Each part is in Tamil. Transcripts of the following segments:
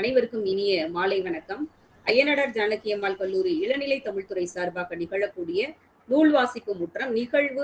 அனைவருக்கும் இனிய மாலை வணக்கம். அய்யனடார் ஜானகி அம்மாள் கல்லூரி இளநிலை தமிழ்துறை சார்பாக நிகழக்கூடிய நூல் வாசிப்பு முற்றம் நிகழ்வு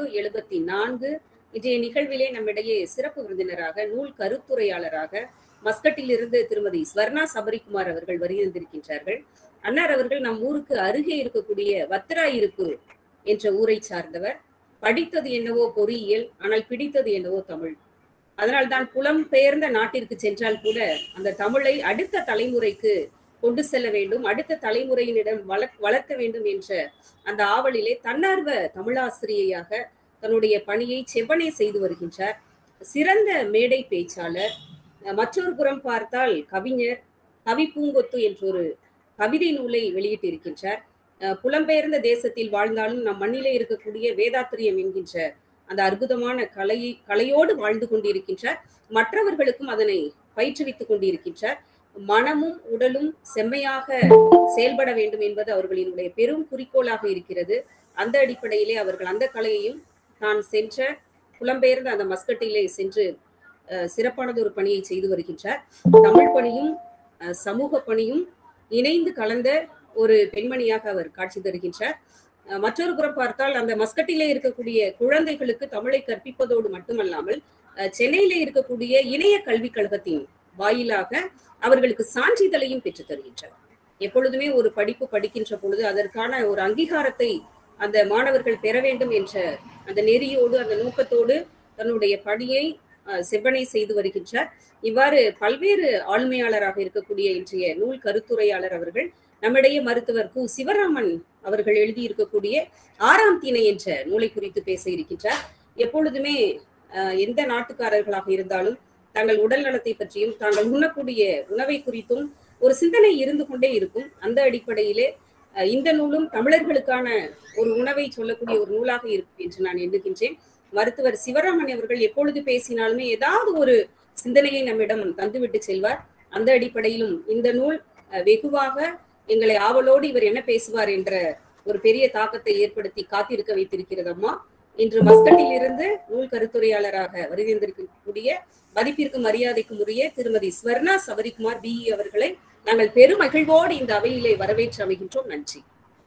74. இன்றைய நிகழ்விலே நம்மிடையே சிறப்பு விருந்தினராக நூல் கருத்துரையாளராக மஸ்கட்டிலிருந்து திருமதி ஸ்வர்ணா சபரிக்குமார் அவர்கள் வருகின்றிருக்கின்றார்கள். அன்னார் அவர்கள் நம் ஊருக்கு அருகே இருக்கக்கூடிய வத்திராயிருப்பு என்ற ஊரை சார்ந்தவர். படித்தது என்னவோ பொறியியல், ஆனால் பிடித்தது என்னவோ தமிழ். அதனால்தான் புலம்பெயர்ந்த நாட்டிற்கு சென்றால் கூட அந்த தமிழை அடுத்த தலைமுறைக்கு கொண்டு செல்ல வேண்டும், அடுத்த தலைமுறையினிடம் வளர்க்க வேண்டும் என்ற அந்த ஆவலிலே தன்னார்வ தமிழாசிரியையாக தன்னுடைய பணியை செவ்வனே செய்து வருகின்றார். சிறந்த மேடை பேச்சாளர். மற்றொரு புறம் பார்த்தால் கவிஞர். கவி பூங்கொத்து என்றொரு கவிதை நூலை வெளியிட்டிருக்கின்றார். புலம்பெயர்ந்த தேசத்தில் வாழ்ந்தாலும் நம் மண்ணிலே இருக்கக்கூடிய வேதாத்திரியம் என்கின்ற அந்த அற்புதமான கலையோடு வாழ்ந்து கொண்டிருக்கின்றார். மற்றவர்களுக்கும் அதனை பயிற்றுவித்துக் கொண்டிருக்கின்றார். மனமும் உடலும் செம்மையாக செயல்பட வேண்டும் என்பது அவர்களினுடைய பெரும் குறிக்கோளாக இருக்கிறது. அந்த அடிப்படையிலே அவர்கள் அந்த கலையையும் நான் சென்ற புலம்பெயர்ந்த அந்த மஸ்கட்டிலே சென்று சிறப்பானது ஒரு பணியை செய்து வருகின்றார். தமிழ் பணியும் சமூக பணியும் இணைந்து கலந்த ஒரு பெண்மணியாக அவர் காட்சி தருகின்றார். மற்றொரு புறம் பார்த்தால் அந்த மஸ்கட்டிலே இருக்கக்கூடிய குழந்தைகளுக்கு தமிழை கற்பிப்பதோடு மட்டுமல்லாமல் சென்னையிலே இருக்கக்கூடிய இணைய கல்விக் கழகத்தின் வாயிலாக அவர்களுக்கு சான்றிதழையும் பெற்றுத் தருகின்றார். எப்பொழுதுமே ஒரு படிப்பு படிக்கின்ற பொழுது அதற்கான ஒரு அங்கீகாரத்தை அந்த மாணவர்கள் பெற வேண்டும் என்ற அந்த நெறியோடு அந்த நோக்கத்தோடு தன்னுடைய பணியை செவ்வனை செய்து வருகின்றார். இவ்வாறு பல்வேறு ஆளுமையாளராக இருக்கக்கூடிய இன்றைய நூல் கருத்துரையாளர் அவர்கள் நம்மிடையே மருத்துவர் கு சிவராமன் அவர்கள் எழுதியிருக்கக்கூடிய 6ஆம் திணை என்ற நூலை குறித்து பேச இருக்கின்றார். எப்பொழுதுமே எந்த நாட்டுக்காரர்களாக இருந்தாலும் தங்கள் உடல் நலத்தை பற்றியும் தாங்கள் உண்ணக்கூடிய உணவை குறித்தும் ஒரு சிந்தனை இருந்து கொண்டே இருக்கும். அந்த அடிப்படையிலே இந்த நூலும் தமிழர்களுக்கான ஒரு உணவை சொல்லக்கூடிய ஒரு நூலாக இருக்கும் என்று நான் எண்ணுகின்றேன். மருத்துவர் சிவராமன் அவர்கள் எப்பொழுது பேசினாலுமே ஏதாவது ஒரு சிந்தனையை நம்மிடம் தந்துவிட்டு செல்வார். அந்த அடிப்படையிலும் இந்த நூல் வெகுவாக எங்களை ஆவலோடு இவர் என்ன பேசுவார் என்ற ஒரு பெரிய தாக்கத்தை ஏற்படுத்தி காத்திருக்க வைத்திருக்கிறது. அம்மா, இன்று மஸ்கட்டில் இருந்து நூல் கருத்துரையாளராக வருகின்றிருக்கக்கூடிய மதிப்பிற்கு மரியாதைக்கும் உரிய திருமதி ஸ்வர்ணா சபரிக்குமார் பிஇ அவர்களை நாங்கள் பெரும் மகிழ்வோடு இந்த அவையிலே வரவேற்று அமைகின்றோம். நன்றி.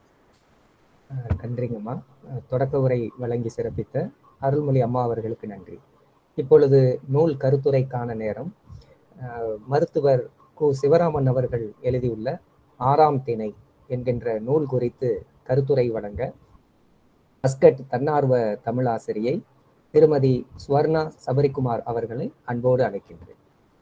நன்றிங்கம்மா. தொடக்க உரை வழங்கி சிறப்பித்த அருள்மொழி அம்மா அவர்களுக்கு நன்றி. இப்பொழுது நூல் கருத்துரைக்கான நேரம். மருத்துவர் கு சிவராமன் அவர்கள் எழுதியுள்ள 6ஆம் திணை என்கின்ற நூல் குறித்து கருத்துரை வழங்க மஸ்கட் தன்னார்வ தமிழாசிரியை திருமதி ஸ்வர்ணா சபரிக்குமார் அவர்களை அன்போடு அழைக்கின்றேன்.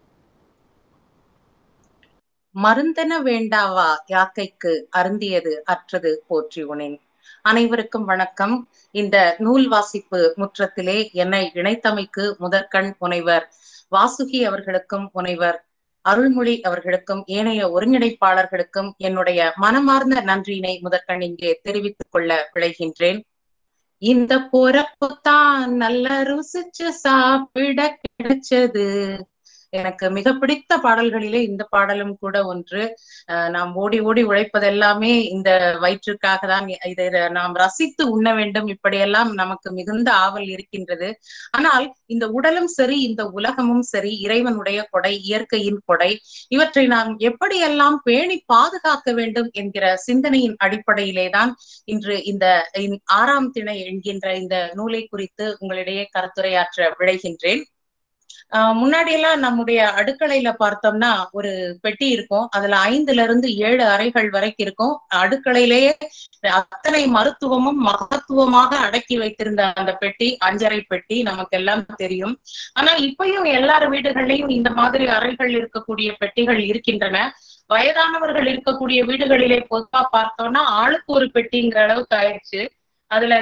மருந்தென வேண்டாவா யாக்கைக்கு அருந்தியது அற்றது போற்றி உனேன். அனைவருக்கும் வணக்கம். இந்த நூல் வாசிப்பு முற்றத்திலே என்னை இணைத்தமைக்கு முதற்கண் முனைவர் வாசுகி அவர்களுக்கும் முனைவர் அருள்மொழி அவர்களுக்கும் ஏனைய ஒருங்கிணைப்பாளர்களுக்கும் என்னுடைய மனமார்ந்த நன்றியினை முதற்கண் இங்கே தெரிவித்துக் கொள்ள விளைகின்றேன். இந்த பொறப்புத்தான் நல்ல ருசிச்சு சாப்பிட கிடைச்சது. எனக்கு மிக பிடித்த பாடல்களிலே இந்த பாடலும் கூட ஒன்று. நாம் ஓடி ஓடி உழைப்பதெல்லாமே இந்த வயிற்றுக்காக தான். இதை நாம் ரசித்து உண்ண வேண்டும், இப்படியெல்லாம் நமக்கு மிகுந்த ஆவல் இருக்கின்றது. ஆனால் இந்த உடலும் சரி, இந்த உலகமும் சரி இறைவனுடைய கொடை, இயற்கையின் கொடை. இவற்றை நாம் எப்படியெல்லாம் பேணி பாதுகாக்க வேண்டும் என்கிற சிந்தனையின் அடிப்படையிலே தான் இன்று இந்த 6ஆம் திணை என்கின்ற இந்த நூலை குறித்து உங்களிடையே கருத்துரையாற்ற விளைகின்றேன். முன்னாடி எல்லாம் நம்முடைய அடுக்கலையில பார்த்தோம்னா ஒரு பெட்டி இருக்கும். அதுல 5ல இருந்து 7 அறைகள் வரைக்கும் இருக்கும். அடுக்கலையிலேயே அத்தனை மருத்துவமும் மகத்துவமாக அடக்கி வைத்திருந்த அந்த பெட்டி அஞ்சறை பெட்டி நமக்கு எல்லாம் தெரியும். ஆனால் இப்பயும் எல்லார் வீடுகள்லயும் இந்த மாதிரி அறைகள் இருக்கக்கூடிய பெட்டிகள் இருக்கின்றன. வயதானவர்கள் இருக்கக்கூடிய வீடுகளிலே பொதுவா பார்த்தோம்னா ஆளுக்கு ஒரு பெட்டிங்கிற அளவுக்கு ஆயிடுச்சு. அதுல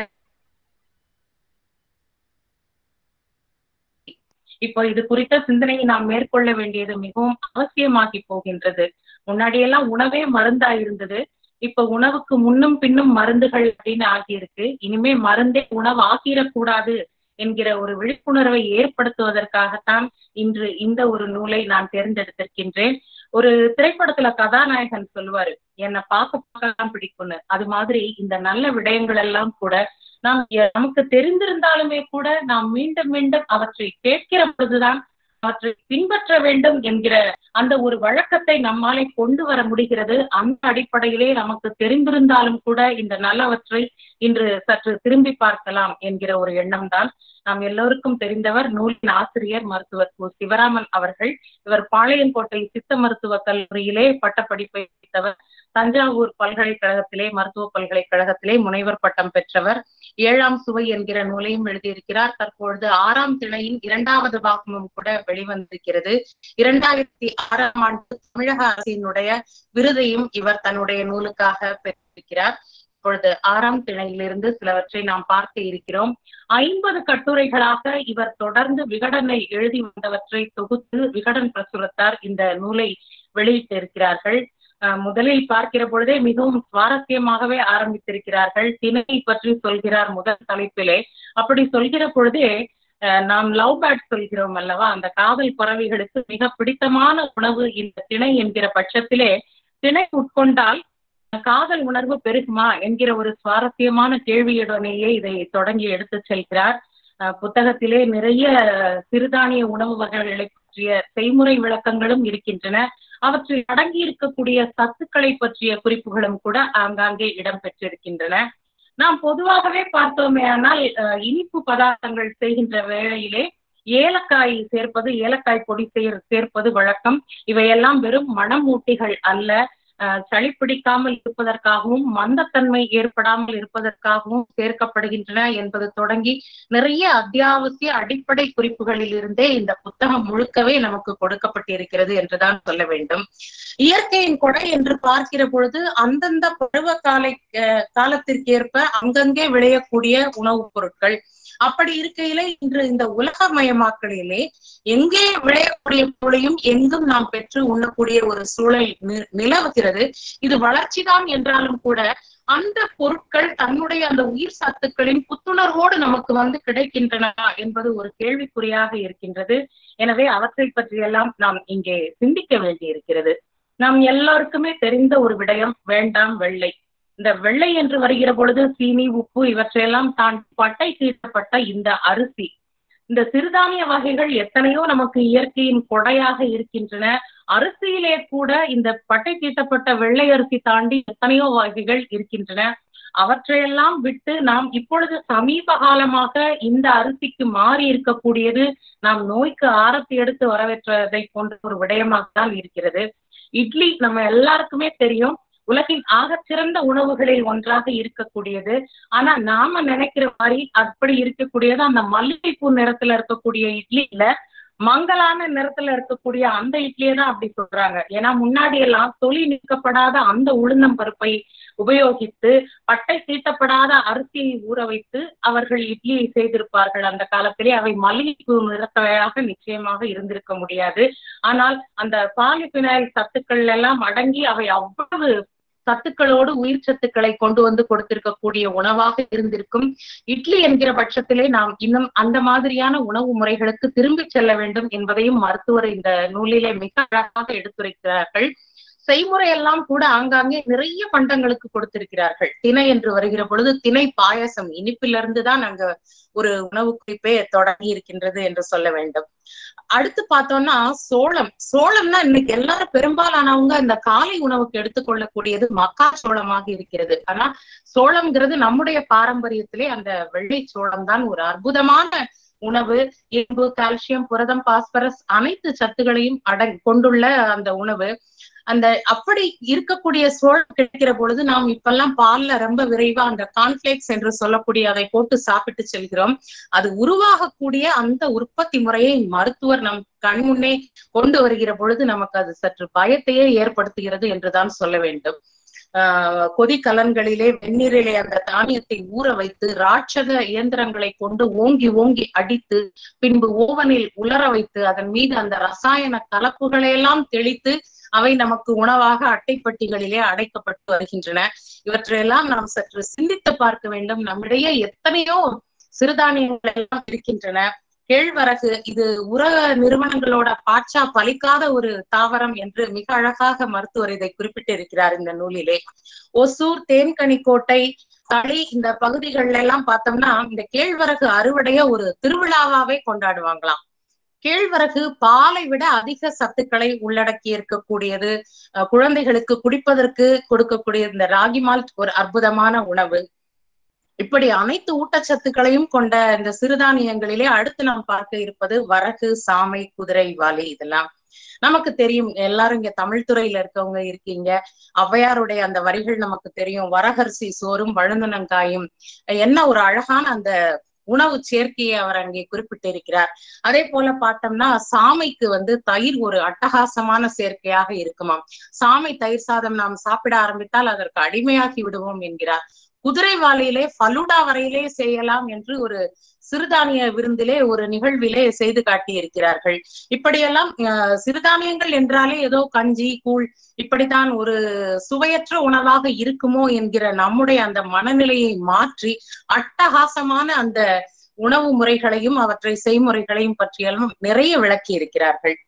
இப்போ இது குறித்த சிந்தனையை நாம் மேற்கொள்ள வேண்டியது மிகவும் அவசியமாகி போகின்றது. முன்னாடியெல்லாம் உணவே மருந்தா இருந்தது. இப்ப உணவுக்கு முன்னும் பின்னும் மருந்துகள் அப்படின்னு ஆகியிருக்கு. இனிமே மருந்தே உணவு ஆகிடக்கூடாது என்கிற ஒரு விழிப்புணர்வை ஏற்படுத்துவதற்காகத்தான் இன்று இந்த ஒரு நூலை நான் தேர்ந்தெடுத்திருக்கின்றேன். ஒரு திரைப்படத்துல கதாநாயகன் சொல்லுவாரு, என்னை பார்க்கலாம் பிடிக்கும்னு. அது மாதிரி இந்த நல்ல விடயங்கள் எல்லாம் கூட நமக்கு தெரிந்திருந்தாலுமே கூட நாம் மீண்டும் மீண்டும் அவற்றை கேட்கிற பொழுதுதான் அவற்றை பின்பற்ற வேண்டும் என்கிற அந்த ஒரு வழக்கத்தை நம்மாலே கொண்டு வர முடிகிறது. அந்த அடிப்படையிலே நமக்கு தெரிந்திருந்தாலும் கூட இந்த நல்லவற்றை இன்று சற்று திரும்பி பார்க்கலாம் என்கிற ஒரு எண்ணம் தான். நாம் எல்லோருக்கும் தெரிந்தவர் நூலின் ஆசிரியர் மருத்துவர் கு. சிவராமன் அவர்கள். இவர் பாளையங்கோட்டை சித்த மருத்துவ கல்லூரியிலே பட்டப்படிப்பை படித்தவர். தஞ்சாவூர் பல்கலைக்கழகத்திலே மருத்துவ பல்கலைக்கழகத்திலே முனைவர் பட்டம் பெற்றவர். 7ஆம் சுவை என்கிற நூலையும் எழுதியிருக்கிறார். தற்பொழுது 6ஆம் திணையின் 2வது பாகமும் கூட வெளிவந்திருக்கிறது. 2006ஆம் ஆண்டு தமிழக அரசினுடைய விருதையும் இவர் தன்னுடைய நூலுக்காக பெற்றிருக்கிறார். இப்பொழுது 6ஆம் திணையிலிருந்து சிலவற்றை நாம் பார்க்க இருக்கிறோம். 50 கட்டுரைகளாக இவர் தொடர்ந்து விகடனை எழுதி வந்தவற்றை தொகுத்து விகடன் பிரசுரத்தார் இந்த நூலை வெளியிட்டிருக்கிறார்கள். முதலில் பார்க்கிற பொழுதே மிகவும் சுவாரஸ்யமாகவே ஆரம்பித்திருக்கிறார்கள். திணை பற்றி சொல்கிறார் முதல் தலைப்பிலே. அப்படி சொல்கிற பொழுதே நாம் லவ் பேர்ட் சொல்கிறோம் அல்லவா, அந்த காதல் பறவைகளுக்கு மிக பிடித்தமான உணவு இந்த திணை என்கிற பட்சத்திலே திணை உட்கொண்டால் காதல் உணர்வு பெருகுமா என்கிற ஒரு சுவாரஸ்யமான கேள்வியுடனேயே இதை தொடங்கி எடுத்து செல்கிறார். புத்தகத்திலே நிறைய சிறுதானிய உணவு வகைகளை பற்றிய செய்முறை விளக்கங்களும் இருக்கின்றன. அவற்றில் அடங்கி இருக்கக்கூடிய சத்துக்களை பற்றிய குறிப்புகளும் கூட ஆங்காங்கே இடம்பெற்றிருக்கின்றன. நாம் பொதுவாகவே பார்த்தோமே ஆனால் இனிப்பு பதார்த்தங்கள் செய்கின்ற வேளையிலே ஏலக்காய் சேர்ப்பது, ஏலக்காய் பொடி சேர்ப்பது வழக்கம். இவையெல்லாம் வெறும் மணமூட்டிகள் அல்ல, சளி பிடிக்காமல் இருப்பதற்காகவும் மந்தத்தன்மை ஏற்படாமல் இருப்பதற்காகவும் சேர்க்கப்படுகின்றன என்பது தொடங்கி நிறைய அத்தியாவசிய அடிப்படை குறிப்புகளில் இருந்தே இந்த புத்தகம் முழுக்கவே நமக்கு கொடுக்கப்பட்டிருக்கிறது என்றுதான் சொல்ல வேண்டும். இயற்கையின் கொடை என்று பார்க்கிற பொழுது அந்தந்த பருவ காலத்திற்கேற்ப அங்கங்கே விளையக்கூடிய உணவுப் பொருட்கள். அப்படி இருக்கையிலே இன்று இந்த உலகமயமாக்கலிலே எங்கே விளையக்கூடிய பொருளையும் எங்கும் நாம் பெற்று உண்ணக்கூடிய ஒரு சூழல் நிலவுகிறது. இது வளர்ச்சிதான் என்றாலும் கூட அந்த பொருட்கள் தன்னுடைய அந்த உயிர் சத்துக்களின் புத்துணர்வோடு நமக்கு கிடைக்கின்றன என்பது ஒரு கேள்விக்குறியாக இருக்கின்றது. எனவே அவற்றை பற்றியெல்லாம் நாம் இங்கே சிந்திக்க வேண்டி இருக்கிறது. நாம் எல்லாருக்குமே தெரிந்த ஒரு விடயம் வேண்டாம் வெள்ளை. இந்த வெள்ளை என்று வருகிற பொழுது சீனி, உப்பு இவற்றையெல்லாம் தான் பட்டை தீட்டப்பட்ட இந்த அரிசி, இந்த சிறுதானிய வகைகள் எத்தனையோ நமக்கு இயற்கையின் கொடையாக இருக்கின்றன. அரிசியிலே கூட இந்த பட்டை தீட்டப்பட்ட வெள்ளை அரிசி தாண்டி எத்தனையோ வகைகள் இருக்கின்றன. அவற்றையெல்லாம் விட்டு நாம் இப்பொழுது சமீப காலமாக இந்த அரிசிக்கு மாறி இருக்கக்கூடியது நாம் நோய்க்கு ஆரத்தி எடுத்து வரவேற்றதை போன்ற ஒரு விடயமாக தான் இருக்கிறது. இட்லி நம்ம எல்லாருக்குமே தெரியும், உலகின் ஆகச்சிறந்த உணவுகளில் ஒன்றாக இருக்கக்கூடியது. ஆனா நாம நினைக்கிற மாதிரி அப்படி இருக்கக்கூடியது அந்த மல்லிகைப்பூ நிறத்துல இருக்கக்கூடிய இட்லி இல்ல, மங்கலான நிறத்துல இருக்கக்கூடிய அந்த இட்லியை தான் அப்படி சொல்றாங்க. ஏன்னா முன்னாடி எல்லாம் தொலி நீக்கப்படாத அந்த உளுந்தம் பருப்பை உபயோகித்து பட்டை தீட்டப்படாத அரிசியை ஊற வைத்து அவர்கள் இட்லியை செய்திருப்பார்கள். அந்த காலத்திலே அவை மல்லிகைப்பூ நிறத்தவையாக நிச்சயமாக இருந்திருக்க முடியாது. ஆனால் அந்த பாலிபினைல் சத்துக்கள் எல்லாம் அடங்கி அவை அவ்வளவு சத்துக்களோடு உயிர் சத்துக்களை கொண்டு வந்து கொடுத்திருக்கக்கூடிய உணவாக இருந்திருக்கும். இட்லி என்கிற பட்சத்திலே நாம் இன்னும் அந்த மாதிரியான உணவு முறைகளுக்கு திரும்பி செல்ல வேண்டும் என்பதையும் மருத்துவர் இந்த நூலிலே மிக அழகாக எடுத்துரைக்கிறார்கள். செய்முறை எல்லாம் கூட ஆங்காங்கே நிறைய பண்டங்களுக்கு கொடுத்திருக்கிறார்கள். திணை என்று வருகிற பொழுது திணை பாயசம், இனிப்பிலிருந்து தான் அங்க ஒரு உணவு குறிப்பே தொடங்கி இருக்கின்றது என்று சொல்ல வேண்டும். அடுத்து பார்த்தோம்னா சோளம்னா இன்னைக்கு எல்லாரும் பெரும்பாலானவங்க இந்த காலை உணவுக்கு எடுத்துக்கொள்ளக்கூடியது மக்கா சோளமாக இருக்கிறது. ஆனா சோளம்ங்கிறது நம்முடைய பாரம்பரியத்திலே அந்த வெள்ளை சோளம் தான் ஒரு அற்புதமான உணவு. இரும்பு, கால்சியம், புரதம், பாஸ்பரஸ் அனைத்து சத்துகளையும் கொண்டுள்ள அந்த உணவு. அந்த அப்படி இருக்கக்கூடிய சோளம் கிடைக்கிற பொழுது நாம் இப்பெல்லாம் பால்ல ரொம்ப விரைவா அந்த கார்ன்ஃபிளேக்ஸ் என்று சொல்லக்கூடிய அதை போட்டு சாப்பிட்டு செல்கிறோம். அது உருவாகக்கூடிய அந்த உற்பத்தி முறையை மருத்துவர் நம் கண் முன்னே கொண்டு வருகிற பொழுது நமக்கு அது சற்று பயத்தையே ஏற்படுத்துகிறது என்றுதான் சொல்ல வேண்டும். கொதிக்கலன்களிலே வெந்நீரிலே அந்த தானியத்தை ஊற வைத்து ராட்சத இயந்திரங்களை கொண்டு ஓங்கி ஓங்கி அடித்து பின்பு ஓவனில் உலர வைத்து அதன் மீது அந்த ரசாயன கலப்புகளை எல்லாம் தெளித்து அவை நமக்கு உணவாக அட்டைப்பட்டிகளிலே அடைக்கப்பட்டு வருகின்றன. இவற்றையெல்லாம் நாம் சற்று சிந்தித்து பார்க்க வேண்டும். நம்மிடையே எத்தனையோ சிறுதானியங்கள் எல்லாம் இருக்கின்றன. கேழ்வரகு, இது உர நிறுவனங்களோட பாட்சா பலிக்காத ஒரு தாவரம் என்று மிக அழகாக மருத்துவர் இதை குறிப்பிட்டிருக்கிறார் இந்த நூலிலே. ஒசூர், தேன்கனிக்கோட்டை, தளி இந்த பகுதிகள்ல எல்லாம் பார்த்தோம்னா இந்த கேழ்வரகு அறுவடைய ஒரு திருவிழாவாவே கொண்டாடுவாங்களாம். கேழ்வரகு பாலை விட அதிக சத்துக்களை உள்ளடக்கி இருக்கக்கூடியது. குழந்தைகளுக்கு குடிப்பதற்கு கொடுக்கக்கூடிய இந்த ராகி மால்ட் ஒரு அற்புதமான உணவு. இப்படி அனைத்து ஊட்டச்சத்துக்களையும் கொண்ட இந்த சிறுதானியங்களிலே அடுத்து நாம் பார்க்க இருப்பது வரகு, சாமை, குதிரைவாலி. இதெல்லாம் நமக்கு தெரியும். எல்லாரும் இங்க தமிழ் துறையில இருக்கவங்க இருக்கீங்க. ஔவையாருடைய அந்த வரிகள் நமக்கு தெரியும். வரகரிசி சோறும் வழுந்தனங்காயும். என்ன ஒரு அழகான அந்த உணவு சேர்க்கையை அவர் அங்கே குறிப்பிட்டிருக்கிறார். அதே போல பார்த்தோம்னா சாமைக்கு தயிர் ஒரு அட்டகாசமான சேர்க்கையாக இருக்குமாம். சாமை தயிர் சாதம் நாம் சாப்பிட ஆரம்பித்தால் அதற்கு அடிமையாகி விடுவோம் என்கிறார். குதிரைவாலியிலே ஃபலூடா வரையிலே செய்யலாம் என்று ஒரு சிறுதானிய விருந்திலே ஒரு நிகழ்விலே செய்து காட்டியிருக்கிறார்கள். இப்படியெல்லாம் சிறுதானியங்கள் என்றாலே ஏதோ கஞ்சி கூழ் இப்படித்தான் ஒரு சுவையற்ற உணவாக இருக்குமோ என்கிற நம்முடைய அந்த மனநிலையை மாற்றி அட்டகாசமான அந்த உணவு முறைகளையும் அவற்றை செய்முறைகளையும் பற்றியெல்லாம் நிறைய விளக்கி இருக்கிறார்கள்.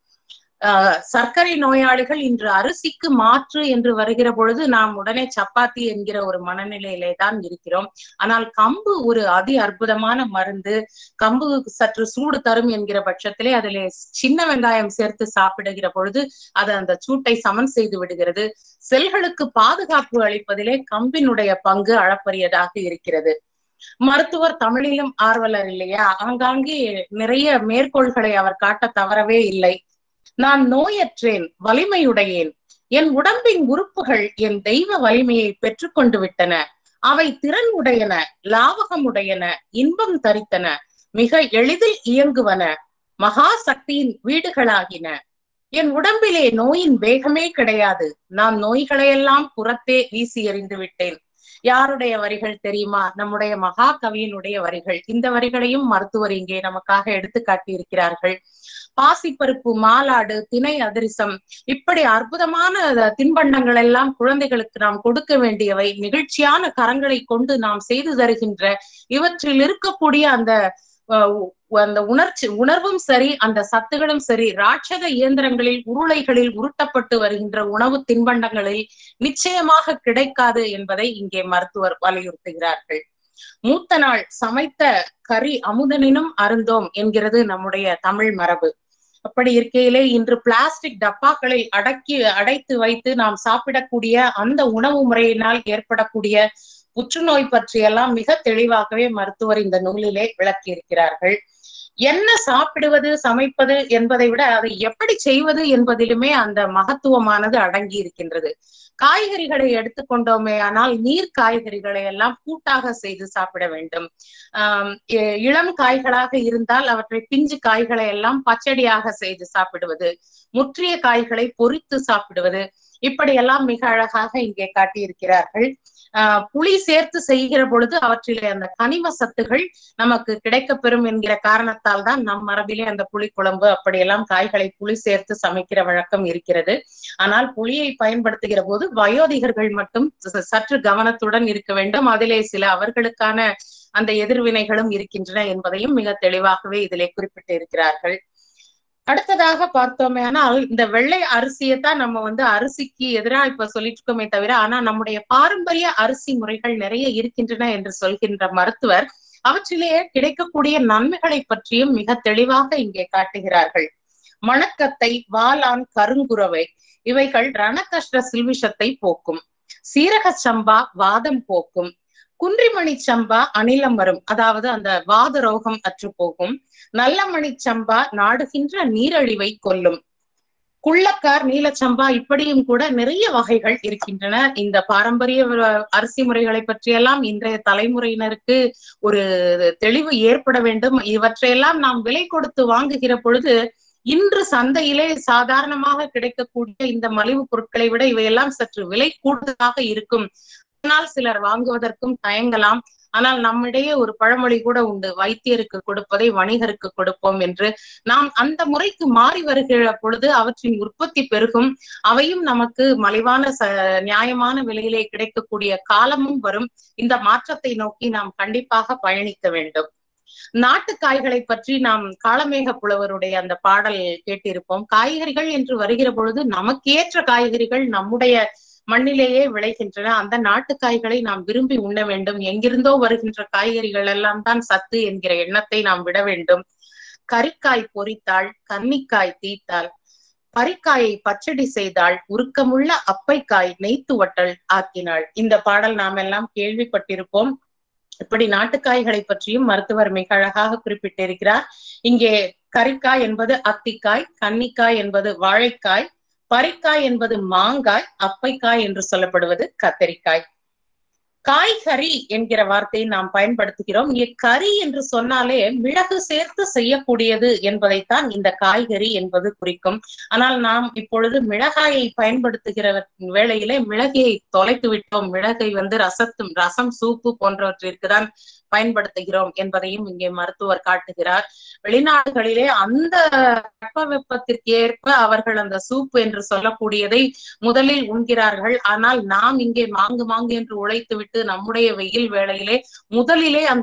சர்க்கரை நோயாளிகள் இன்று அரிசிக்கு மாற்று என்று வருகிற பொழுது நாம் உடனே சப்பாத்தி என்கிற ஒரு மனநிலையிலே தான் இருக்கிறோம். ஆனால் கம்பு ஒரு அதி அற்புதமான மருந்து. கம்பு சற்று சூடு தரும் என்கிற பட்சத்திலே அதிலே சின்ன வெங்காயம் சேர்த்து சாப்பிடுகிற பொழுது அது அந்த சூட்டை சமன் செய்து விடுகிறது. செல்களுக்கு பாதுகாப்பு அளிப்பதிலே கம்பினுடைய பங்கு அளப்பரியதாக இருக்கிறது. மருத்துவர் தமிழிலும் ஆர்வலர் இல்லையா? ஆங்காங்கே நிறைய மேற்கோள்களை அவர் காட்ட தவறவே இல்லை. நான் நோயற்றேன், வலிமையுடையேன். என் உடம்பின் உறுப்புகள் என் தெய்வ வலிமையை பெற்றுக்கொண்டு விட்டன. அவை திறன் உடையன, லாவகமுடையன, இன்பம் தரித்தன, மிக எளிதில் இயங்குவன, மகா சக்தியின் வீடுகளாகின. என் உடம்பிலே நோயின் வேகமே கிடையாது. நான் நோய்களையெல்லாம் புறத்தே வீசி எறிந்து விட்டேன். யாருடைய வரிகள் தெரியுமா? நம்முடைய மகா கவியினுடைய வரிகள். இந்த வரிகளையும் மருத்துவர் இங்கே நமக்காக எடுத்து காட்டி இருக்கிறார்கள். பாசிப்பருப்பு, மாலாடு, திணை அதிரசம் இப்படி அற்புதமான தின்பண்டங்கள் எல்லாம் குழந்தைகளுக்கு நாம் கொடுக்க வேண்டியவை. நிகழ்ச்சியான கரங்களை கொண்டு நாம் செய்து தருகின்ற இவற்றில் இருக்கக்கூடிய அந்த உணர்வும் சரி, அந்த சத்துகளும் சரி, ராட்சத இயந்திரங்களில் உருளைகளில் உருட்டப்பட்டு வருகின்ற உணவு தின்பண்டங்களில் நிச்சயமாக கிடைக்காது என்பதை இங்கே மருத்துவர் வலியுறுத்துகிறார்கள். மூத்த நாள் சமைத்த கறி அமுதனினும் அருந்தோம் என்கிறது நம்முடைய தமிழ் மரபு. அப்படி இருக்கையிலே இன்று பிளாஸ்டிக் டப்பாக்களில் அடைத்து வைத்து நாம் சாப்பிடக்கூடிய அந்த உணவு முறையினால் ஏற்படக்கூடிய புற்றுநோய் பற்றியெல்லாம் மிக தெளிவாகவே மருத்துவர் இந்த நூலிலே விளக்கி இருக்கிறார்கள். என்ன சாப்பிடுவது, சமைப்பது என்பதை விட அதை எப்படி செய்வது என்பதிலுமே அந்த மகத்துவமானது அடங்கி இருக்கின்றது. காய்கறிகளை எடுத்துக்கொண்டோமே ஆனால் நீர் காய்கறிகளை எல்லாம் கூட்டாக செய்து சாப்பிட வேண்டும். இளம் காய்களாக இருந்தால் அவற்றை பிஞ்சு காய்களை எல்லாம் பச்சடியாக செய்து சாப்பிடுவது, முற்றிய காய்களை பொரித்து சாப்பிடுவது, இப்படியெல்லாம் மிக அழகாக இங்கே காட்டியிருக்கிறார்கள். புளி சேர்த்து செய்கிற பொழுது அவற்றிலே அந்த கனிம சத்துகள் நமக்கு கிடைக்கப்பெறும் என்கிற காரணத்தால் தான் நம் மரபிலே அந்த புளிக்குழம்பு அப்படியெல்லாம் காய்களை புளி சேர்த்து சமைக்கிற வழக்கம் இருக்கிறது. ஆனால் புளியை பயன்படுத்துகிற போது வயோதிகர்கள் மட்டும் சற்று கவனத்துடன் இருக்க வேண்டும். அதிலே சில அவர்களுக்கான அந்த எதிர்வினைகளும் இருக்கின்றன என்பதையும் மிக தெளிவாகவே இதிலே குறிப்பிட்டு இருக்கிறார்கள். அடுத்ததாக பார்த்தோமே ஆனால் இந்த வெள்ளை அரிசியைத்தான் நம்ம அரிசிக்கு எதிராக இப்ப சொல்லிட்டு இருக்கோமே தவிர, ஆனா நம்முடைய பாரம்பரிய அரிசி முறைகள் நிறைய இருக்கின்றன என்று சொல்கின்ற மருத்துவர் அவற்றிலேயே கிடைக்கக்கூடிய நன்மைகளை பற்றியும் மிக தெளிவாக இங்கே காட்டுகிறார்கள். மணக்கத்தை, வாளான், கருங்குரவை இவைகள் ரணகஷ்ட சில்விஷத்தை போக்கும். சீரக சம்பா வாதம் போக்கும். குன்றிமணி சம்பா அனிலம் வரும், அதாவது அந்த வாத ரோகம் அற்று போகும். நல்ல மணி சம்பா நாடுகின்ற நீரழிவை கொல்லும். குள்ளக்கார், நீலச்சம்பா இப்படியும் கூட நிறைய வகைகள் இருக்கின்றன. இந்த பாரம்பரிய அரிசி முறைகளை பற்றியெல்லாம் இன்றைய தலைமுறையினருக்கு ஒரு தெளிவு ஏற்பட வேண்டும். இவற்றையெல்லாம் நாம் விலை கொடுத்து வாங்குகிற பொழுது இன்று சந்தையிலே சாதாரணமாக கிடைக்கக்கூடிய இந்த மலிவு பொருட்களை விட இவையெல்லாம் சற்று விலை கூடுதலாக இருக்கும். ஆனால் சிலர் வாங்குவதற்கும் தயங்கலாம். ஆனால் நம்மிடையே ஒரு பழமொழி கூட உண்டு, வைத்தியருக்கு கொடுப்பதை வணிகருக்கு கொடுப்போம் என்று. நாம் அந்த முறைக்கு மாறி வருகிற பொழுது அவற்றின் உற்பத்தி பெருகும். அவையும் நமக்கு மலிவான நியாயமான விலையிலே கிடைக்கக்கூடிய காலமும் வரும். இந்த மாற்றத்தை நோக்கி நாம் கண்டிப்பாக பயணிக்க வேண்டும். நாட்டு காய்களை பற்றி நாம் காளமேக புலவருடைய அந்த பாடல் கேட்டிருப்போம். காய்கறிகள் என்று வருகிற பொழுது நமக்கேற்ற காய்கறிகள் நம்முடைய மண்ணிலேயே விளைகின்றன. அந்த நாட்டு காய்களை நாம் விரும்பி உண்ண வேண்டும். எங்கிருந்தோ வருகின்ற காய்கறிகள் எல்லாம் தான் சத்து என்கிற எண்ணத்தை நாம் விட வேண்டும். கரிக்காய் பொரித்தாள், கன்னிக்காய் தீத்தாள், பரிக்காயை பச்சடி செய்தாள், உருக்கமுள்ள அப்பைக்காய் நெய்த்துவட்டல் ஆக்கினாள். இந்த பாடல் நாம் எல்லாம் கேள்விப்பட்டிருப்போம். இப்படி நாட்டுக்காய்களை பற்றியும் மருத்துவர் மிக அழகாக குறிப்பிட்டிருக்கிறார். இங்கே கரிக்காய் என்பது அத்திக்காய், கன்னிக்காய் என்பது வாழைக்காய், பரிக்காய் என்பது மாங்காய், அப்பைக்காய் என்று சொல்லப்படுவது கத்தரிக்காய். காய்கறி என்கிற வார்த்தையை நாம் பயன்படுத்துகிறோம். இங்கே கறி என்று சொன்னாலே மிளகு சேர்த்து செய்யக்கூடியது என்பதைத்தான் இந்த காய்கறி என்பது குறிக்கும். ஆனால் நாம் இப்பொழுது மிளகாயை பயன்படுத்துகிற வேளையிலே மிளகையை தொலைத்து விட்டோம். மிளகை ரசம், சூப்பு போன்றவற்றிற்குதான் பயன்படுத்துகிறோம் என்பதையும் இங்கே மருத்துவர் காட்டுகிறார். வெளிநாடுகளிலே அந்த தட்பவெப்பத்திற்கு ஏற்ப அவர்கள் அந்த சூப் என்று சொல்லக்கூடியதை முதலில் உண்கிறார்கள். ஆனால் நாம் இங்கே மாங்கு என்று உழைத்து விட்டு நம்முடைய வெயில் வேளையிலே முதலிலே அந்த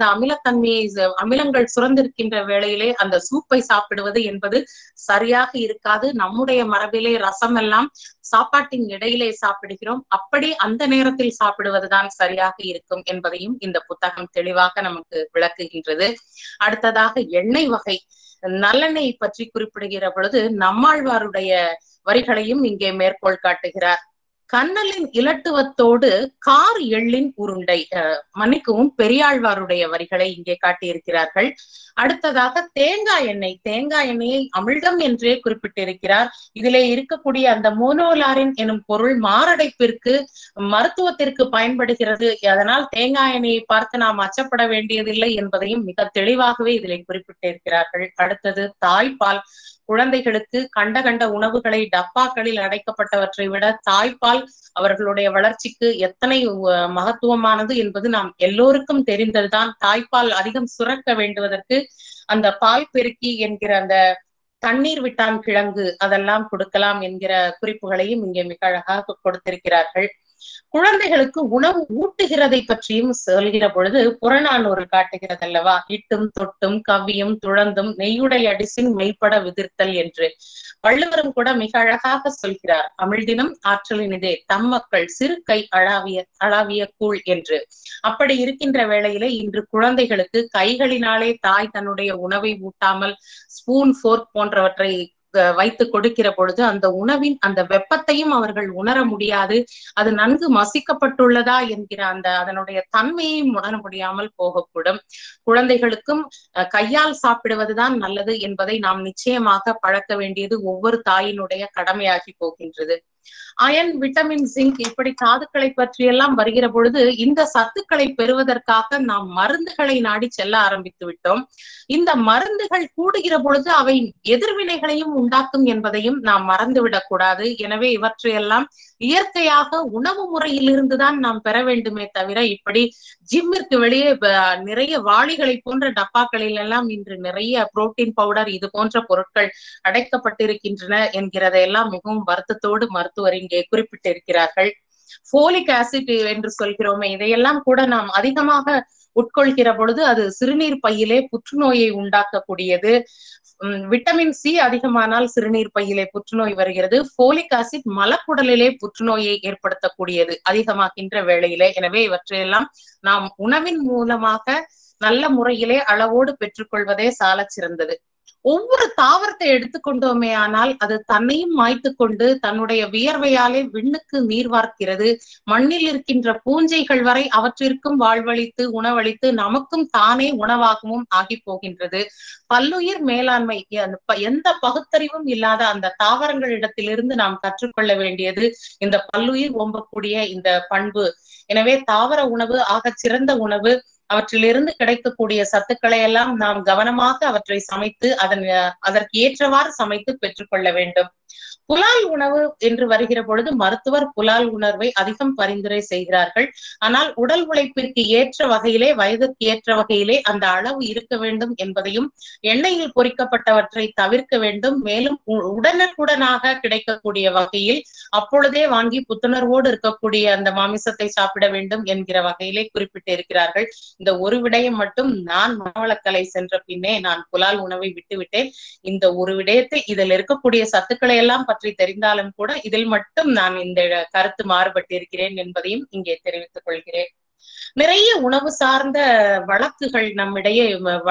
அமிலங்கள் சுரந்திருக்கின்ற வேளையிலே அந்த சூப்பை சாப்பிடுவது என்பது சரியாக இருக்காது. நம்முடைய மரபிலே ரசம் எல்லாம் சாப்பாட்டின் இடையிலே சாப்பிடுகிறோம். அப்படி அந்த நேரத்தில் சாப்பிடுவதுதான் சரியாக இருக்கும் என்பதையும் இந்த புத்தகம் தெளிவாக நமக்கு விளக்குகின்றது. அடுத்ததாக எண்ணெய் வகை நல்லெண்ணெய் பற்றி குறிப்பிடுகிற பொழுது நம்மாழ்வாருடைய வரிகளையும் இங்கே மேற்கோள் காட்டுகிறார். கண்ணலின் இலட்டுவத்தோடு கார் எள்ளின் உருண்டை, மன்னிக்கவும், பெரியாழ்வாருடைய வரிகளை இங்கே காட்டியிருக்கிறார்கள். அடுத்ததாக தேங்காய் எண்ணெயை அமிழ்தம் என்றே குறிப்பிட்டிருக்கிறார். இதிலே இருக்கக்கூடிய அந்த மோனோலாரின் எனும் பொருள் மாரடைப்பிற்கு, மருத்துவத்திற்கு பயன்படுகிறது. அதனால் தேங்காய் எண்ணெயை பார்த்து நாம் அச்சப்பட வேண்டியதில்லை என்பதையும் மிக தெளிவாகவே இதிலே குறிப்பிட்டிருக்கிறார்கள். அடுத்தது தாய்ப்பால். குழந்தைகளுக்கு கண்ட உணவுகளை டப்பாக்களில் அடைக்கப்பட்டவற்றை விட தாய்ப்பால் அவர்களுடைய வளர்ச்சிக்கு எத்தனை மகத்துவமானது என்பது நாம் எல்லோருக்கும் தெரிந்ததுதான். தாய்ப்பால் அதிகம் சுரக்க வேண்டுவதற்கு அந்த பால் பெருக்கி என்கிற அந்த தண்ணீர் விட்டான் கிழங்கு அதெல்லாம் கொடுக்கலாம் என்கிற குறிப்புகளையும் இங்கே மிக அழகாக கொடுத்திருக்கிறார்கள். குழந்தைகளுக்கு உணவு ஊட்டுகிறதை பற்றியும் சொல்கிற பொழுது புறநானூறு காட்டுகிறது அல்லவா, இட்டும் தொட்டும் கவ்வியும் துழந்தும் நெய்யுடை அடிசின் மெய்ப்பட விதிர்த்தல் என்று. வள்ளுவரும் கூட மிக அழகாக சொல்கிறார், அமிழ்தினம் ஆற்றலினிதே தம் மக்கள் சிறு கை அளாவிய கூழ் என்று. அப்படி இருக்கின்ற வேளையிலே இன்று குழந்தைகளுக்கு கைகளினாலே தாய் தன்னுடைய உணவை ஊட்டாமல் ஸ்பூன், ஃபோர்க் போன்றவற்றை வைத்து கொடுக்கிற பொழுது அந்த உணவின் அந்த வெப்பத்தையும் அவர்கள் உணர முடியாது. அது நன்கு மசிக்கப்பட்டுள்ளதா என்கிற அதனுடைய தன்மையையும் உணர முடியாமல் போகக்கூடும். குழந்தைகளுக்கும் கையால் சாப்பிடுவதுதான் நல்லது என்பதை நாம் நிச்சயமாக பழக்க வேண்டியது ஒவ்வொரு தாயினுடைய கடமையாகி போகின்றது. அயன், விட்டமின், ஜிங்க் இப்படி தாதுக்களை பற்றியெல்லாம் வருகிற பொழுது இந்த சத்துக்களை பெறுவதற்காக நாம் மருந்துகளை நாடி செல்ல ஆரம்பித்து விட்டோம். இந்த மருந்துகள் கூடுகிற பொழுது அவை எதிர்வினைகளையும் உண்டாக்கும் என்பதையும் நாம் மறந்துவிடக் கூடாது. எனவே இவற்றையெல்லாம் இயற்கையாக உணவு முறையிலிருந்துதான் நாம் பெற வேண்டுமே தவிர இப்படி ஜிம்மிற்கு வெளியே நிறைய வாளிகளை போன்ற டப்பாக்களில் எல்லாம் இன்று நிறைய புரோட்டீன் பவுடர் இது போன்ற பொருட்கள் அடைக்கப்பட்டிருக்கின்றன என்கிறதையெல்லாம் மிகவும் வருத்தத்தோடு மருத்துவர் இங்கே குறிப்பிட்டிருக்கிறார்கள். போலிக் ஆசிட் என்று சொல்கிறோமே, இதையெல்லாம் கூட நாம் அதிகமாக உட்கொள்கிற பொழுது அது சிறுநீர் பையிலே புற்றுநோயை உண்டாக்கக்கூடியது. விட்டமின் சி அதிகமானால் சிறுநீர் பையிலே புற்றுநோய் வருகிறது. போலிக் ஆசிட் மலக்குடலிலே புற்றுநோயை ஏற்படுத்தக்கூடியது அதிகமாகின்ற வேளையிலே. எனவே இவற்றையெல்லாம் நாம் உணவின் மூலமாக நல்ல முறையிலே அளவோடு பெற்றுக்கொள்வதே சால சிறந்தது. ஒவ்வொரு தாவரத்தை எடுத்துக்கொண்டோமே ஆனால் அது தன்னையும் மாய்த்து கொண்டு தன்னுடைய வியர்வையாலே விண்ணுக்கு நீர் வார்க்கிறது. மண்ணில் இருக்கின்ற பூஞ்சைகள் வரை அவற்றிற்கும் வாழ்வளித்து உணவளித்து நமக்கும் தானே உணவாகவும் ஆகி போகின்றது. பல்லுயிர் மேலாண்மை, எந்த பகுத்தறிவும் இல்லாத அந்த தாவரங்களிடத்திலிருந்து நாம் கற்றுக்கொள்ள வேண்டியது இந்த பல்லுயிர் ஓம்பக்கூடிய இந்த பண்பு. எனவே தாவர உணவு ஆக சிறந்த உணவு. அவற்றிலிருந்து கிடைக்கக்கூடிய சத்துக்களை எல்லாம் நாம் கவனமாக அவற்றை சமைத்து அதற்கு ஏற்றவாறு சமைத்து பெற்றுக்கொள்ள வேண்டும். புலால் உணவு என்று வருகிற பொழுது மருத்துவர் புலால் உணர்வை அதிகம் பரிந்துரை செய்கிறார்கள். ஆனால் உடல் உழைப்பிற்கு ஏற்ற வகையிலே, வயதிற்கு ஏற்ற வகையிலே அந்த அளவு இருக்க வேண்டும் என்பதையும், எண்ணெயில் பொரிக்கப்பட்டவற்றை தவிர்க்க வேண்டும். மேலும் உடனுக்குடனாக கிடைக்கக்கூடிய வகையில் அப்பொழுதே வாங்கி புத்துணர்வோடு இருக்கக்கூடிய அந்த மாமிசத்தை சாப்பிட வேண்டும் என்கிற வகையிலே குறிப்பிட்டு இருக்கிறார்கள். இந்த ஒரு விடயம் மட்டும், நான் மனவளக்கலை சென்ற பின்னே நான் புலால் உணவை விட்டுவிட்டேன். இந்த ஒரு விடயத்தில் இதில் இருக்கக்கூடிய சத்துக்களை எல்லாம் பற்றி தெரிந்தாலும் கூட இதில் மட்டும் நான் இந்த கருத்து மாறுபட்டிருக்கிறேன் என்பதையும் இங்கே தெரிவித்துக் கொள்கிறேன். நிறைய உணவு சார்ந்த வழக்குகள் நம்மிடையே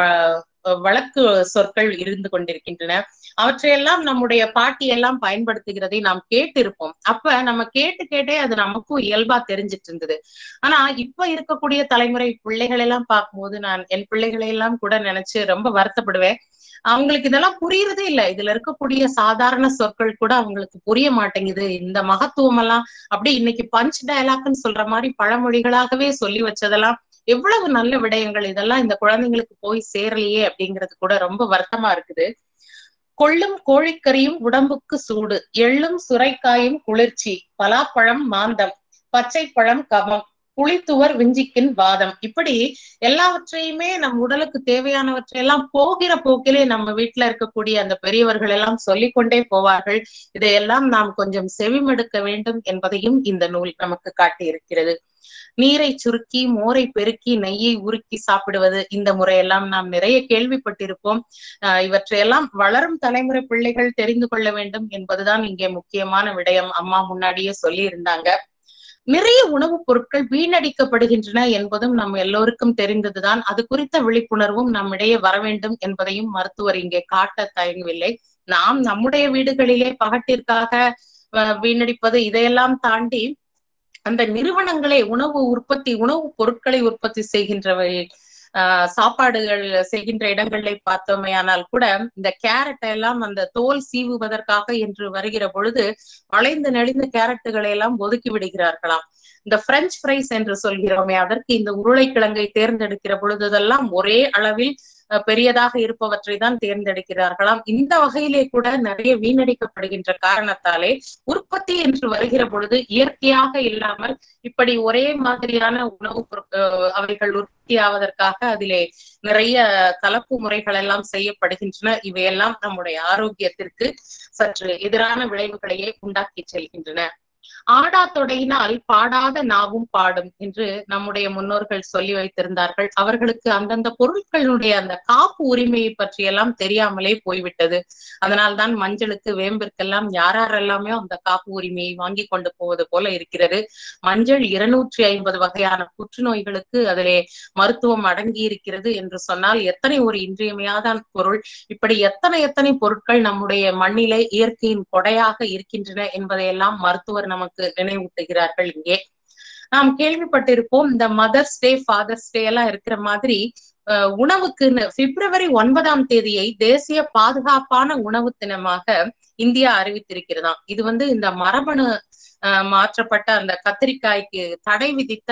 வழக்கு சொற்கள் இருந்து கொண்டிருக்கின்றன. அவற்றையெல்லாம் நம்முடைய பாட்டி எல்லாம் பயன்படுத்துகிறதை நாம் கேட்டிருப்போம். அப்ப நம்ம கேட்டே அது நமக்கும் இயல்பா தெரிஞ்சிட்டு இருந்தது. ஆனா இப்ப இருக்கக்கூடிய தலைமுறை பிள்ளைகள் எல்லாம் பார்க்கும்போது நான் என் பிள்ளைகளை எல்லாம் கூட நினைச்சு ரொம்ப வருத்தப்படுவேன். அவங்களுக்கு இதெல்லாம் புரியறதே இல்லை. இதுல இருக்கக்கூடிய சாதாரண சொற்கள் கூட அவங்களுக்கு புரிய மாட்டேங்குது. இந்த மகத்துவம் எல்லாம் அப்படி இன்னைக்கு பஞ்ச் டயலாக்னு சொல்ற மாதிரி பழமொழிகளாகவே சொல்லி வச்சதெல்லாம் எவ்வளவு நல்ல விடயங்கள், இதெல்லாம் இந்த குழந்தைங்களுக்கு போய் சேரலையே அப்படிங்கிறது கூட ரொம்ப வருத்தமா இருக்குது. கொள்ளும் கோழிக்கறியும் உடம்புக்கு சூடு, எள்ளும் சுரைக்காயும் குளிர்ச்சி, பலாப்பழம் மாந்தம், பச்சை பழம் கபம், புளித்துவர் விஞ்சிக்கின் வாதம், இப்படி எல்லாவற்றையுமே நம் உடலுக்கு தேவையானவற்றையெல்லாம் போகிற போக்கிலே நம்ம வீட்டுல இருக்கக்கூடிய அந்த பெரியவர்கள் எல்லாம் சொல்லிக்கொண்டே போவார்கள். இதையெல்லாம் நாம் கொஞ்சம் செவிமடுக்க வேண்டும் என்பதையும் இந்த நூல் நமக்கு காட்டி இருக்கிறது. நீரை சுருக்கி மோரை பெருக்கி நெய்யை உருக்கி சாப்பிடுவது, இந்த முறையெல்லாம் நாம் நிறைய கேள்விப்பட்டிருப்போம். இவற்றையெல்லாம் வளரும் தலைமுறை பிள்ளைகள் தெரிந்து கொள்ள வேண்டும் என்பதுதான் இங்கே முக்கியமான விடயம். அம்மா முன்னாடியே சொல்லி இருந்தாங்க. நிறைய உணவுப் பொருட்கள் வீணடிக்கப்படுகின்றன என்பதும் நம்ம எல்லோருக்கும் தெரிந்ததுதான். அது குறித்த விழிப்புணர்வும் நம்மிடையே வர வேண்டும் என்பதையும் மருத்துவர் இங்கே காட்ட தயங்கவில்லை. நாம் நம்முடைய வீடுகளிலே பகட்டிற்காக வீணடிப்பது இதையெல்லாம் தாண்டி அந்த நிறுவனங்களே உணவுப் பொருட்களை உற்பத்தி செய்கின்றவை, சாப்பாடுகள் செய்கின்ற இடங்களை பார்த்தோமே ஆனால் கூட இந்த கேரட்டை எல்லாம் அந்த தோல் சீவுவதற்காக என்று வருகிற பொழுது வளைந்து நெளிந்த கேரட்டுகளை எல்லாம் ஒதுக்கி விடுகிறார்களாம். இந்த பிரெஞ்சு ஃப்ரைஸ் என்று சொல்கிறோமே, அதற்கு இந்த உருளைக்கிழங்கை தேர்ந்தெடுக்கிற பொழுதெல்லாம் ஒரே அளவில் பெரியதாக இருப்பவற்றை தான் தேர்ந்தெடுக்கிறார்களாம். இந்த வகையிலே கூட நிறைய வீணடிக்கப்படுகின்ற காரணத்தாலே உற்பத்தி என்று வருகிற பொழுது இயற்கையாக இல்லாமல் இப்படி ஒரே மாதிரியான அவைகள் உற்பத்தி ஆவதற்காக அதிலே நிறைய கலப்பு முறைகள் எல்லாம் செய்யப்படுகின்றன. இவையெல்லாம் நம்முடைய ஆரோக்கியத்திற்கு சற்று எதிரான விளைவுகளையே உண்டாக்கி செல்கின்றன. ஆடா தொடையினால் பாடாத நாவும் பாடும் என்று நம்முடைய முன்னோர்கள் சொல்லி வைத்திருந்தார்கள். அவர்களுக்கு அந்தந்த பொருட்களுடைய அந்த காப்பு உரிமையை பற்றியெல்லாம் தெரியாமலே போய்விட்டது. அதனால்தான் மஞ்சளுக்கு வேம்பிற்கெல்லாம் யாரெல்லாமே அந்த காப்பு உரிமையை வாங்கி கொண்டு போவது போல இருக்கிறது. மஞ்சள் 250 வகையான புற்றுநோய்களுக்கு அதிலே மருத்துவம் அடங்கி இருக்கிறது என்று சொன்னால் எத்தனை ஒரு இன்றியமையாத பொருள். இப்படி எத்தனை பொருட்கள் நம்முடைய மண்ணிலே இயற்கையின் கொடையாக இருக்கின்றன என்பதையெல்லாம் மருத்துவர் நமக்கு நினைவூட்டுகிறார்கள். இங்கே நாம் கேள்விப்பட்டிருப்போம், இந்த மதர்ஸ் டே ஃபாதர்ஸ் டே எல்லாம் இருக்கிற மாதிரி உணவுக்குன்னு February 9 தேசிய பாதுகாப்பான உணவு தினமாக இந்தியா அறிவித்திருக்கிறதாம். இது இந்த மரபணு மாற்றப்பட்ட அந்த கத்திரிக்காய்க்கு தடை விதித்த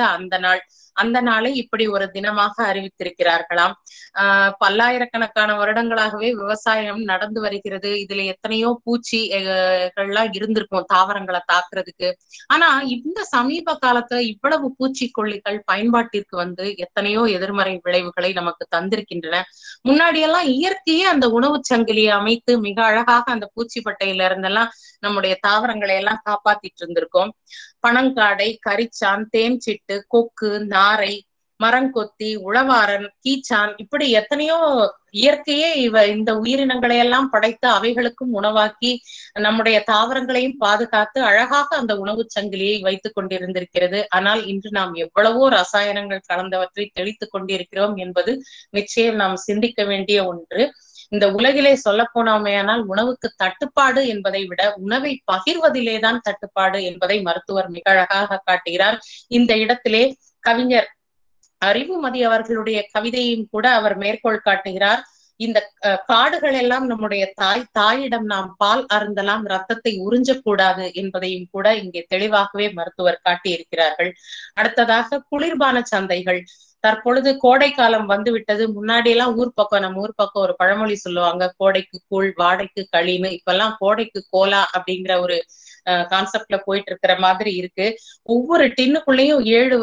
அந்த நாளை இப்படி ஒரு தினமாக அறிவித்திருக்கிறார்களாம். பல்லாயிரக்கணக்கான வருடங்களாகவே விவசாயம் நடந்து வருகிறது. இதுல எத்தனையோ பூச்சிகள்லாம் இருந்திருக்கும் தாவரங்களை தாக்குறதுக்கு. ஆனா இந்த சமீப காலத்துல இவ்வளவு பூச்சிக்கொல்லிகள் பயன்பாட்டிற்கு எத்தனையோ எதிர்மறை விளைவுகளை நமக்கு தந்திருக்கின்றன. முன்னாடி எல்லாம் இயற்கையே அந்த உணவு சங்கிலியை அமைத்து மிக அழகாக அந்த பூச்சிப்பட்டையில இருந்தெல்லாம் நம்முடைய தாவரங்களை எல்லாம் காப்பாத்திட்டு இருந்திருக்கோம். பனங்காடை, கரிச்சான், தேன்சிட்டு, கொக்கு, நாரை, மரங்கொத்தி, உழவாரன், கீச்சான், இப்படி எத்தனையோ இயற்கையே இந்த உயிரினங்களை எல்லாம் படைத்து அவைகளுக்கும் உணவாக்கி நம்முடைய தாவரங்களையும் பாதுகாத்து அழகாக அந்த உணவு சங்கிலியை வைத்துக் கொண்டிருந்திருக்கிறது. ஆனால் இன்று நாம் எவ்வளவோ ரசாயனங்கள் கலந்தவற்றை தெளித்துக் கொண்டிருக்கிறோம் என்பது நிச்சயம் நாம் சிந்திக்க வேண்டிய ஒன்று. இந்த உலகிலே சொல்ல போனோமேயானால் உணவுக்கு தட்டுப்பாடு என்பதை விட உணவை பகிர்வதிலேதான் தட்டுப்பாடு என்பதை மருத்துவர் மிக அழகாக காட்டுகிறார். இந்த இடத்திலே கவிஞர் அறிவுமதி அவர்களுடைய கவிதையும் கூட அவர் மேற்கோள் காட்டுகிறார். இந்த காடுகள் எல்லாம் நம்முடைய தாயிடம் நாம் பால் அருந்தலாம், ரத்தத்தை உறிஞ்சக்கூடாது என்பதையும் கூட இங்கே தெளிவாகவே மருத்துவர் காட்டியிருக்கிறார்கள். அடுத்ததாக குளிர்பான சந்தைகள். தற்பொழுது கோடை காலம் விட்டது. முன்னாடி எல்லாம் நம்ம ஊர் பக்கம் ஒரு பழமொழி சொல்லுவாங்க, கோடைக்கு கூழ் வாடைக்கு களின்னு. இப்பெல்லாம் கோடைக்கு கோலா அப்படிங்கிற ஒரு கான்செப்ட்ல போயிட்டு இருக்கிற மாதிரி இருக்கு. ஒவ்வொரு டின்னுக்குள்ளேயும்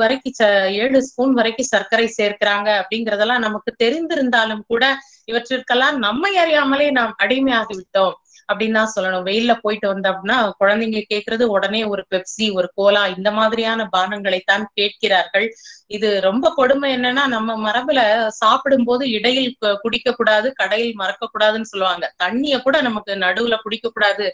7 ஸ்பூன் வரைக்கும் சர்க்கரை சேர்க்கிறாங்க அப்படிங்கறதெல்லாம் நமக்கு தெரிந்திருந்தாலும் கூட இவற்றிற்கெல்லாம் நம்மை அறியாமலே நாம் அடிமையாகி விட்டோம் அப்படின்னு தான் சொல்லணும். வெயில்ல போயிட்டு வந்தோம்னா குழந்தைங்க கேட்கறது உடனே ஒரு பெப்சி, ஒரு கோலா, இந்த மாதிரியான பானங்களைத்தான் கேட்கிறார்கள். இது ரொம்ப கொடுமை. என்னன்னா, நம்ம மரபுல சாப்பிடும் போது இடையில் குடிக்க கூடாது, கடையில் மறக்க கூடாதுன்னு சொல்லுவாங்க. தண்ணிய கூட நமக்கு நடுவுல குடிக்க கூடாது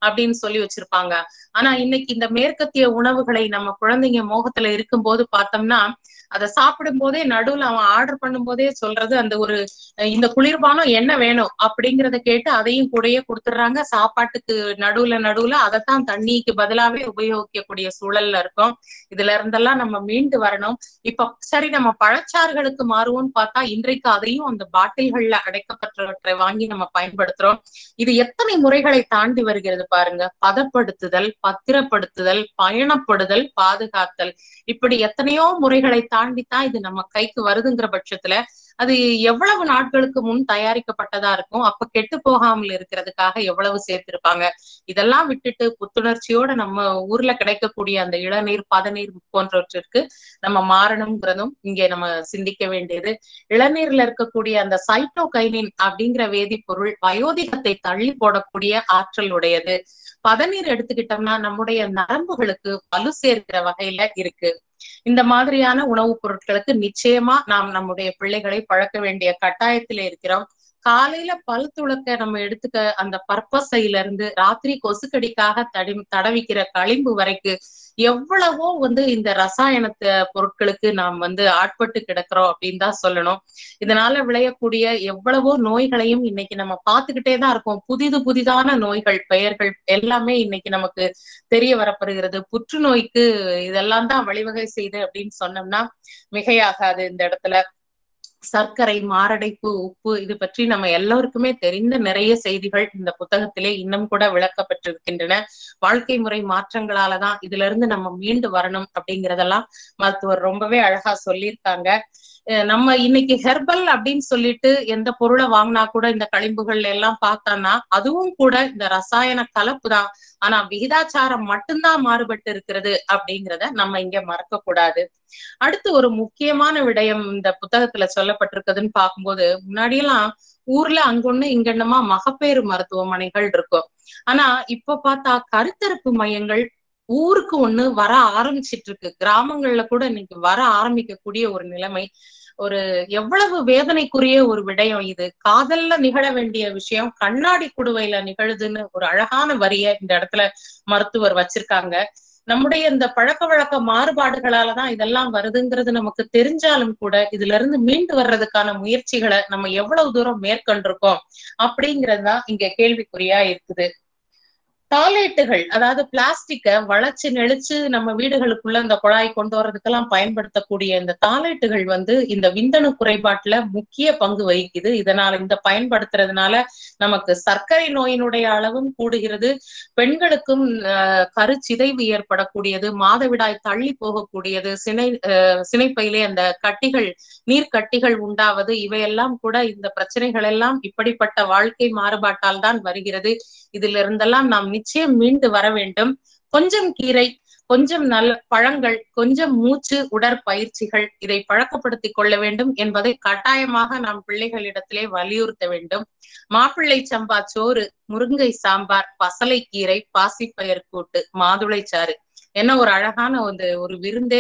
அப்படின்னு சொல்லி வச்சிருப்பாங்க. ஆனா இன்னைக்கு இந்த மேற்கத்திய உணவுகளை நம்ம குழந்தைங்க மோகத்துல இருக்கும் போது பார்த்தோம்னா அதை சாப்பிடும் போதே நடுவுல அவன் ஆர்டர் பண்ணும் போதே சொல்றது அந்த ஒரு இந்த குளிர்பானம் என்ன வேணும் அப்படிங்கறத கேட்டு அதையும் கூடயே கொடுத்துடுறாங்க. சாப்பாட்டுக்கு நடுவுல அதைத்தான் தண்ணிக்கு பதிலாவே உபயோகிக்கக்கூடிய சூழல்ல இருக்கும். இதுல இருந்தெல்லாம் நம்ம மீண்டு வரணும். இப்ப சரி நம்ம பழச்சாறுகளுக்கு மாறுவோம்னு பார்த்தா இன்றைக்கு அதையும் அந்த பாட்டில்கள்ல அடைக்கப்பட்டவற்றை வாங்கி நம்ம பயன்படுத்துறோம். இது எத்தனை முறைகளை தாண்டி வருகிறது பாருங்க. பதப்படுத்துதல், பத்திரப்படுத்துதல், பயணப்படுதல், பாதுகாத்தல், இப்படி எத்தனையோ முறைகளை தாண்டித்தான் இது நம்ம கைக்கு வருதுங்கிற பட்சத்துல அது எவ்வளவு நாட்களுக்கு முன் தயாரிக்கப்பட்டதா இருக்கும், அப்ப கெட்டு போகாமல் இருக்கிறதுக்காக எவ்வளவு சேர்த்திருப்பாங்க. இதெல்லாம் விட்டுட்டு புத்துணர்ச்சியோட நம்ம ஊர்ல கிடைக்கக்கூடிய அந்த இளநீர், பதநீர் போன்றவற்றிற்கு நம்ம மாறணுங்கிறதும் இங்கே நம்ம சிந்திக்க வேண்டியது. இளநீர்ல இருக்கக்கூடிய அந்த சைட்டோகைனின் அப்படிங்கிற வேதிப்பொருள் வயோதிகத்தை தள்ளி போடக்கூடிய ஆற்றல் உடையது. பதநீர் எடுத்துக்கிட்டோம்னா நம்முடைய நரம்புகளுக்கு வலு சேர்க்கிற வகையில இருக்கு. இந்த மாதிரியான உணவுப் பொருட்களுக்கு நிச்சயமா நாம் நம்முடைய பிள்ளைகளை பழக்க வேண்டிய கட்டாயத்தில இருக்கிறோம். காலையில பல் துளக்க நம்ம எடுத்துக்க அந்த பற்பசையில இருந்து ராத்திரி கொசுக்கடிக்காக தடவிக்கிற களிம்பு வரைக்கும் எவ்வளவோ இந்த ரசாயனத்தை பொருட்களுக்கு நாம் ஆட்பட்டு கிடக்கிறோம் அப்படின்னு தான் சொல்லணும். இதனால விளையக்கூடிய எவ்வளவோ நோய்களையும் இன்னைக்கு நம்ம பார்த்துக்கிட்டே தான் இருக்கோம். புதிதான நோய்கள் பெயர்கள் எல்லாமே இன்னைக்கு நமக்கு தெரிய வரப்படுகிறது. புற்றுநோய்க்கு இதெல்லாம் தான் வழிவகை செய்து அப்படின்னு சொன்னோம்னா மிகையாகாது. இந்த இடத்துல சர்க்கரை, மாரடைப்பு, உப்பு இது பற்றி நம்ம எல்லோருக்குமே தெரிந்த நிறைய செய்திகள் இந்த புத்தகத்திலே இன்னும் கூட விளக்கப்பட்டிருக்கின்றன. வாழ்க்கை முறை மாற்றங்களாலதான் இதுல இருந்து நம்ம மீண்டு வரணும் அப்படிங்கிறதெல்லாம் மருத்துவர் ரொம்பவே அழகா சொல்லியிருக்காங்க. நம்ம இன்னைக்கு ஹெர்பல் அப்படின்னு சொல்லிட்டு எந்த பொருளை வாங்கினா கூட இந்த களிம்புகள் எல்லாம் பார்த்தான்னா அதுவும் கூட இந்த ரசாயன கலப்பு தான். ஆனா விகிதாச்சாரம் மட்டும்தான் மாறுபட்டு இருக்கிறது அப்படிங்கிறத நம்ம இங்க மறக்க கூடாது. அடுத்து ஒரு முக்கியமான விடயம் இந்த புத்தகத்துல சொல்லப்பட்டிருக்குதுன்னு பார்க்கும்போது, முன்னாடியெல்லாம் ஊர்ல அங்கொன்னு இங்கன்னுமா மகப்பேறு மருத்துவமனைகள் இருக்கும். ஆனா இப்ப பார்த்தா கருத்தரிப்பு மையங்கள் ஊருக்கு ஒண்ணு வர ஆரம்பிச்சிட்டு இருக்கு. கிராமங்கள்ல கூட இன்னைக்கு வர ஆரம்பிக்கக்கூடிய ஒரு நிலைமை. ஒரு எவ்வளவு வேதனைக்குரிய ஒரு விடயம் இது. காதல்ல நிகழ வேண்டிய விஷயம் கண்ணாடி குடுவையில நிகழுதுன்னு ஒரு அழகான வரிய இந்த இடத்துல மருத்துவர் வச்சிருக்காங்க. நம்முடைய இந்த பழக்க வழக்க மாறுபாடுகளாலதான் இதெல்லாம் வருதுங்கிறது நமக்கு தெரிஞ்சாலும் கூட இதுல இருந்து மீண்டு வர்றதுக்கான முயற்சிகளை நம்ம எவ்வளவு தூரம் மேற்கொண்டிருக்கோம் அப்படிங்கறதுதான் இங்க கேள்விக்குறியா இருக்குது. டாய்லெட்டுகள், அதாவது பிளாஸ்டிக்க வளைச்சு நெளிச்சு நம்ம வீடுகளுக்குள்ள இந்த குழாய் கொண்டு வர்றதுக்கெல்லாம் பயன்படுத்தக்கூடிய இந்த டாய்லெட்டுகள் இந்த விந்தணு குறைபாட்டுல முக்கிய பங்கு வகிக்குது. இதனால இந்த பயன்படுத்துறதுனால நமக்கு சர்க்கரை நோயினுடைய அளவும் கூடுகிறது. பெண்களுக்கும் கருச்சிதைவு ஏற்படக்கூடியது, மாதவிடாய் தள்ளி போகக்கூடியது, சினைப்பையிலே அந்த கட்டிகள், நீர்க்கட்டிகள் உண்டாவது, இவையெல்லாம் கூட இந்த பிரச்சனைகள் எல்லாம் இப்படிப்பட்ட வாழ்க்கை மாறுபாட்டால் தான் வருகிறது. இதுல இருந்தெல்லாம் நாம் நிச்சயம் மீண்டு வர வேண்டும். கொஞ்சம் கீரை, கொஞ்சம் நல்ல பழங்கள், கொஞ்சம் மூச்சு உடற்பயிற்சிகள், இதை பழக்கப்படுத்திக் கொள்ள வேண்டும் என்பதை கட்டாயமாக நாம் பிள்ளைகளிடத்திலே வலியுறுத்த வேண்டும். மாப்பிள்ளை சம்பா சோறு, முருங்கை சாம்பார், பசலை கீரை, பாசிப்பயர் கூட்டு, மாதுளை சாறு, என்ன ஒரு அழகான ஒரு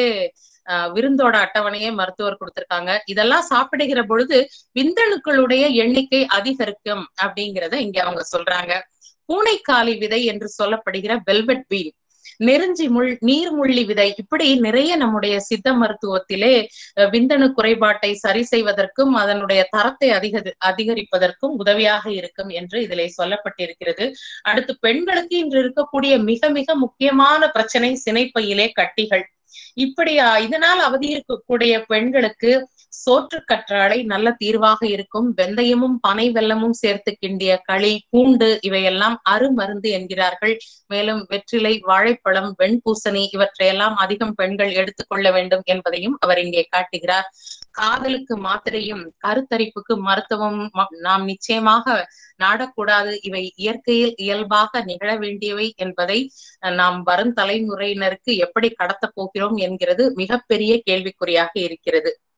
விருந்தோட அட்டவணையே மருத்துவர் கொடுத்திருக்காங்க. இதெல்லாம் சாப்பிடுகிற பொழுது விந்தணுக்களுடைய எண்ணிக்கை அதிகரிக்கும் அப்படிங்கிறத இங்க அவங்க சொல்றாங்க. பூனைக்காலி விதை என்று சொல்லப்படுகிற வெல்வெட் பீன், நெருஞ்சி நீர்முள்ளி விதை, இப்படி நிறைய நம்முடைய சித்த மருத்துவத்திலே விந்தணு குறைபாட்டை சரி செய்வதற்கும் அதனுடைய தரத்தை அதிகரிப்பதற்கும் உதவியாக இருக்கும் என்று இதிலே சொல்லப்பட்டிருக்கிறது. அடுத்து பெண்களுக்கு இன்று இருக்கக்கூடிய மிக மிக முக்கியமான பிரச்சனை சினைப்பையிலே கட்டிகள். இப்படியா இதனால் அவதியிருக்கக்கூடிய பெண்களுக்கு சோற்று கற்றாழை நல்ல தீர்வாக இருக்கும். வெந்தயமும் பனை வெல்லமும் சேர்த்து கிண்டிய களி, பூண்டு இவையெல்லாம் அருமருந்து என்கிறார்கள். மேலும் வெற்றிலை, வாழைப்பழம், வெண்பூசணி இவற்றையெல்லாம் அதிகம் பெண்கள் எடுத்துக்கொள்ள வேண்டும் என்பதையும் அவர் இங்கே காட்டுகிறார். காதலுக்கு மாத்திரையும் கருத்தரிப்புக்கு மருத்துவமும் நாம் நிச்சயமாக நாடக்கூடாது. இவை இயற்கையில் இயல்பாக நிகழ வேண்டியவை என்பதை நாம் வரும் தலைமுறையினருக்கு எப்படி கடத்த போகிறோம் என்கிறது மிகப்பெரிய கேள்விக்குறியாக இருக்கிறது.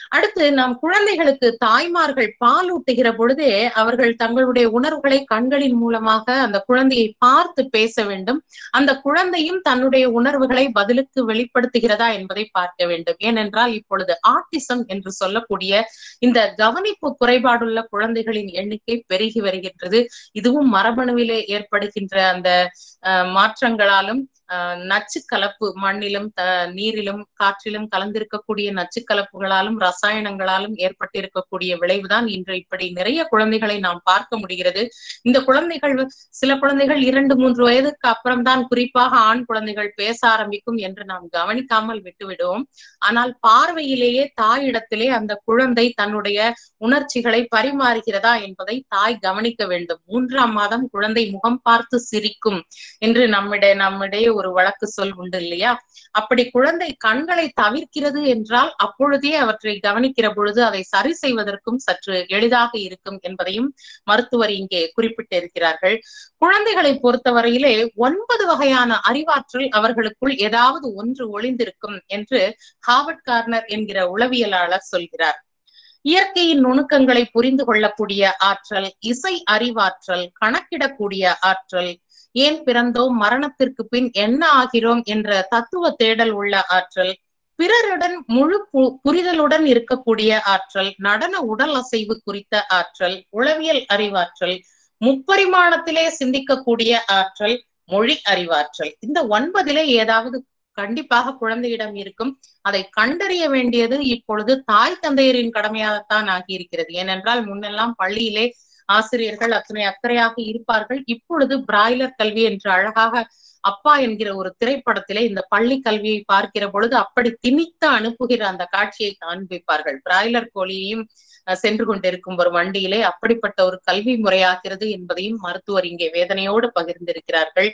அடுத்து நாம் குழந்தைகளுக்கு தாய்மார்கள் பாலூட்டுகிற பொழுதே அவர்கள் தங்களுடைய உணர்வுகளை கண்களின் மூலமாக அந்த குழந்தையை பார்த்து பேச வேண்டும். அந்த குழந்தையும் தன்னுடைய உணர்வுகளை பதிலுக்கு வெளிப்படுத்துகிறதா என்பதை பார்க்க வேண்டும். ஏனென்றால் இப்பொழுது ஆட்டிசம் என்று சொல்லக்கூடிய இந்த கவனிப்பு குறைபாடுள்ள குழந்தைகளின் எண்ணிக்கை பெருகி வருகின்றது. இதுவும் மரபணுவிலே ஏற்படுகின்ற அந்த மாற்றங்களாலும் நச்சு கலப்பு மண்ணிலும் நீரிலும் காற்றிலும் கலந்திருக்கக்கூடிய நச்சு கலப்புகளாலும் ரசாயனங்களாலும் ஏற்பட்டிருக்கக்கூடிய விளைவுதான் இன்று இப்படி நிறைய குழந்தைகளை நாம் பார்க்க முடிகிறது. இந்த குழந்தைகள் சில குழந்தைகள் 2-3 வயதுக்கு அப்புறம்தான் குறிப்பாக ஆண் குழந்தைகள் பேச ஆரம்பிக்கும் என்று நாம் கவனிக்காமல் விட்டுவிடுவோம். ஆனால் பார்வையிலேயே தாயிடத்திலே அந்த குழந்தை தன்னுடைய உணர்ச்சிகளை பரிமாறுகிறதா என்பதை தாய் கவனிக்க வேண்டும். 3ஆம் மாதம் குழந்தை முகம் பார்த்து சிரிக்கும் என்று நம்மிடையே ஒரு வழக்கு சொல் உண்டு இல்லையா? அப்படி குழந்தை கண்களை தவிர்க்கிறது என்றால் அப்பொழுதே அவற்றை கவனிக்கிற பொழுது அதை சரி செய்வதற்கும் சற்று எளிதாக இருக்கும் என்பதையும் மருத்துவர் இங்கே குறிப்பிட்டிருக்கிறார்கள். குழந்தைகளை பொறுத்தவரையிலே 9 வகையான அறிவாற்றல் அவர்களுக்குள் ஏதாவது ஒன்று ஒளிந்திருக்கும் என்று ஹாவர்ட் கார்னர் என்கிற உளவியலாளர் சொல்கிறார். இயற்கையின் நுணுக்கங்களை புரிந்து கொள்ளக்கூடிய ஆற்றல், இசை அறிவாற்றல், கணக்கிடக்கூடிய ஆற்றல், ஏன் பிறந்தோம், மரணத்திற்கு பின் என்ன ஆகிறோம் என்ற தத்துவ தேடல் உள்ள ஆற்றல், பிறருடன் முழு புரிதலுடன் இருக்கக்கூடிய ஆற்றல், நடன உடல் அசைவு குறித்த ஆற்றல், உளவியல் அறிவாற்றல், முப்பரிமாணத்திலே சிந்திக்கக்கூடிய ஆற்றல், மொழி அறிவாற்றல். இந்த 9 ஏதாவது கண்டிப்பாக குழந்தையிடம் இருக்கும். அதை கண்டறிய வேண்டியது இப்பொழுது தாய் தந்தையரின் கடமையாகத்தான் ஆகியிருக்கிறது. ஏனென்றால் முன்னெல்லாம் பள்ளியிலே ஆசிரியர்கள் அத்தனை அக்கறையாக இருப்பார்கள். இப்பொழுது பிராய்லர் கல்வி என்று அழகாக அப்பா என்கிற ஒரு திரைப்படத்திலே இந்த பள்ளி கல்வியை பார்க்கிற பொழுது அப்படி திணித்து அனுப்புகிற அந்த காட்சியை காண்பிப்பார்கள். பிராய்லர் கோழியையும் சென்று கொண்டிருக்கும் ஒரு வண்டியிலே அப்படிப்பட்ட ஒரு கல்வி முறையாகிறது என்பதையும் மருத்துவர் இங்கே வேதனையோடு பகிர்ந்திருக்கிறார்கள்.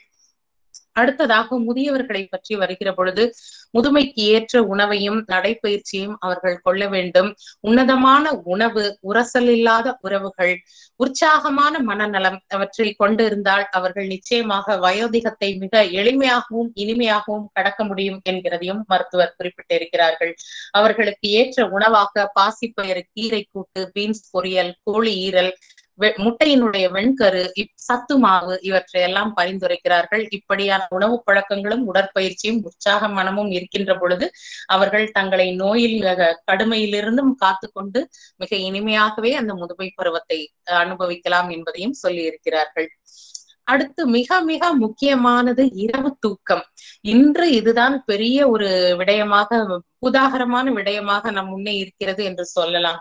அடுத்ததாக முதியவர்களை பற்றி வருகிற பொழுது முதுமைக்கு ஏற்ற உணவையும் நடைப்பயிற்சியும் அவர்கள் கொள்ள வேண்டும். உன்னதமான உணவு, உரசல் இல்லாத உறவுகள், உற்சாகமான மனநலம் அவற்றை கொண்டிருந்தால் அவர்கள் நிச்சயமாக வயோதிகத்தை மிக எளிமையாகவும் இனிமையாகவும் கடக்க முடியும் என்கிறதையும் மருத்துவர் குறிப்பிட்டிருக்கிறார்கள். அவர்களுக்கு ஏற்ற உணவாக பாசிப்பயிறு கீரை கூட்டு, பீன்ஸ் பொரியல், கோழி ஈரல், முட்டையினுடைய வெண்கரு, சத்து மாவு இவற்றையெல்லாம் பரிந்துரைக்கிறார்கள். இப்படியான உணவு பழக்கங்களும் உடற்பயிற்சியும் உற்சாக மனமும் இருக்கின்ற பொழுது அவர்கள் தங்களை நோயில் கடுமையிலிருந்தும் காத்து கொண்டு மிக இனிமையாகவே அந்த முதுமை பருவத்தை அனுபவிக்கலாம் என்பதையும் சொல்லி இருக்கிறார்கள். அடுத்து மிக மிக முக்கியமானது இரவு தூக்கம். இன்று இதுதான் பெரிய ஒரு விடயமாக, உதாகரமான விடயமாக நம் முன்னே இருக்கிறது என்று சொல்லலாம்.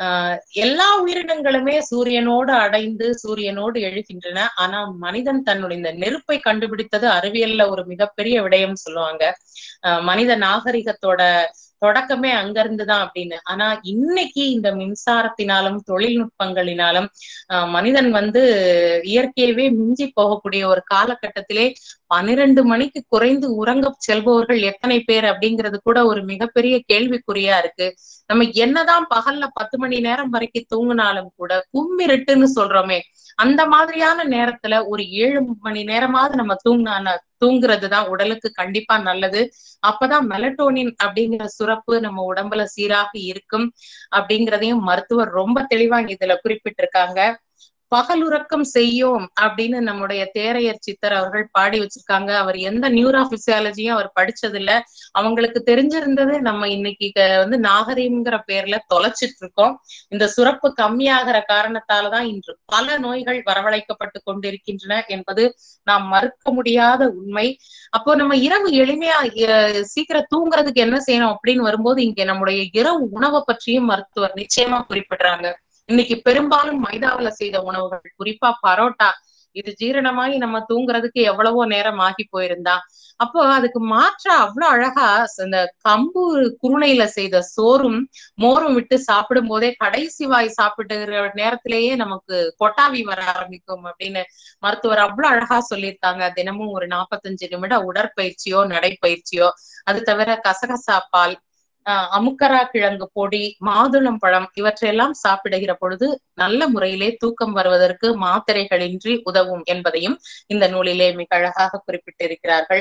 எல்லா உயிரினங்களுமே சூரியனோடு அடைந்து சூரியனோடு எழுகின்றன. ஆனா மனிதன் தன்னுடைய இந்த நெருப்பை கண்டுபிடித்தது அறிவியல்ல ஒரு மிகப்பெரிய விடயம் சொல்லுவாங்க. மனித நாகரிகத்தோட தொடக்கமே அங்கிருந்துதான் அப்படின்னு. ஆனா இன்னைக்கு இந்த மின்சாரத்தினாலும் தொழில்நுட்பங்களினாலும் மனிதன் இயற்கையவே மிஞ்சி போகக்கூடிய ஒரு காலகட்டத்திலே 12 மணிக்கு குறைந்து உறங்க செல்பவர்கள் எத்தனை பேர் அப்படிங்கிறது கூட ஒரு மிகப்பெரிய கேள்விக்குறியா இருக்கு. நம்ம என்னதான் பகல்ல 10 மணி நேரம் வரைக்கும் தூங்கினாலும் கூட கும்மிருட்டுன்னு சொல்றோமே, அந்த மாதிரியான நேரத்துல ஒரு 7 மணி நேரமாவது நம்ம தூங்குறதுதான் உடலுக்கு கண்டிப்பா நல்லது. அப்பதான் மெலட்டோனின் அப்படிங்கிற சுரப்பு நம்ம உடம்புல சீராக இருக்கும் அப்படிங்கிறதையும் மருத்துவர் ரொம்ப தெளிவா இதுல குறிப்பிட்டிருக்காங்க. பகலுறக்கம் செய்யோம் அப்படின்னு நம்முடைய தேரையர் சித்தர் அவர்கள் பாடி வச்சிருக்காங்க. அவர் எந்த நியூரோ பிசியாலஜியும் அவர் படிச்சதில்ல. அவங்களுக்கு தெரிஞ்சிருந்தது நம்ம இன்னைக்கு நாகரீகம்ங்கிற பேர்ல தொலைச்சிட்டு இருக்கோம். இந்த சுரப்பு கம்மியாகிற காரணத்தாலதான் இன்று பல நோய்கள் வரவழைக்கப்பட்டு கொண்டிருக்கின்றன என்பது நாம் மறுக்க முடியாத உண்மை. அப்போ நம்ம இரவு எளிமையா சீக்கிரம் தூங்குறதுக்கு என்ன செய்யணும் அப்படின்னு வரும்போது இங்க நம்முடைய இரவு உணவை பற்றியும் மருத்துவர் நிச்சயமா குறிப்பிடுறாங்க. இன்னைக்கு பெரும்பாலும் மைதாவில செய்த உணவுகள், குறிப்பா பரோட்டா, இது ஜீரணமாகி நம்ம தூங்குறதுக்கு எவ்வளவோ நேரம் ஆகி போயிருந்தா. அப்போ அதுக்கு மாற்றா அவ்வளவு அழகா இந்த கம்பு குருணையில செய்த சோறும் மோரும் விட்டு சாப்பிடும் போதே கடைசி வாய் சாப்பிட்டுகிற நேரத்திலேயே நமக்கு கொட்டாவி வர ஆரம்பிக்கும் அப்படின்னு மருத்துவர் அவ்வளவு அழகா சொல்லியிருக்காங்க. தினமும் ஒரு 45 நிமிட உடற்பயிற்சியோ நடைப்பயிற்சியோ, அது தவிர கசகசா பால், அமுக்கரா கிழங்கு பொடி, மாதுளம் பழம் இவற்றையெல்லாம் சாப்பிடுகிற பொழுது நல்ல முறையிலே தூக்கம் வருவதற்கு மாத்திரைகளின்றி உதவும் என்பதையும் இந்த நூலிலே மிக அழகாக குறிப்பிட்டிருக்கிறார்கள்.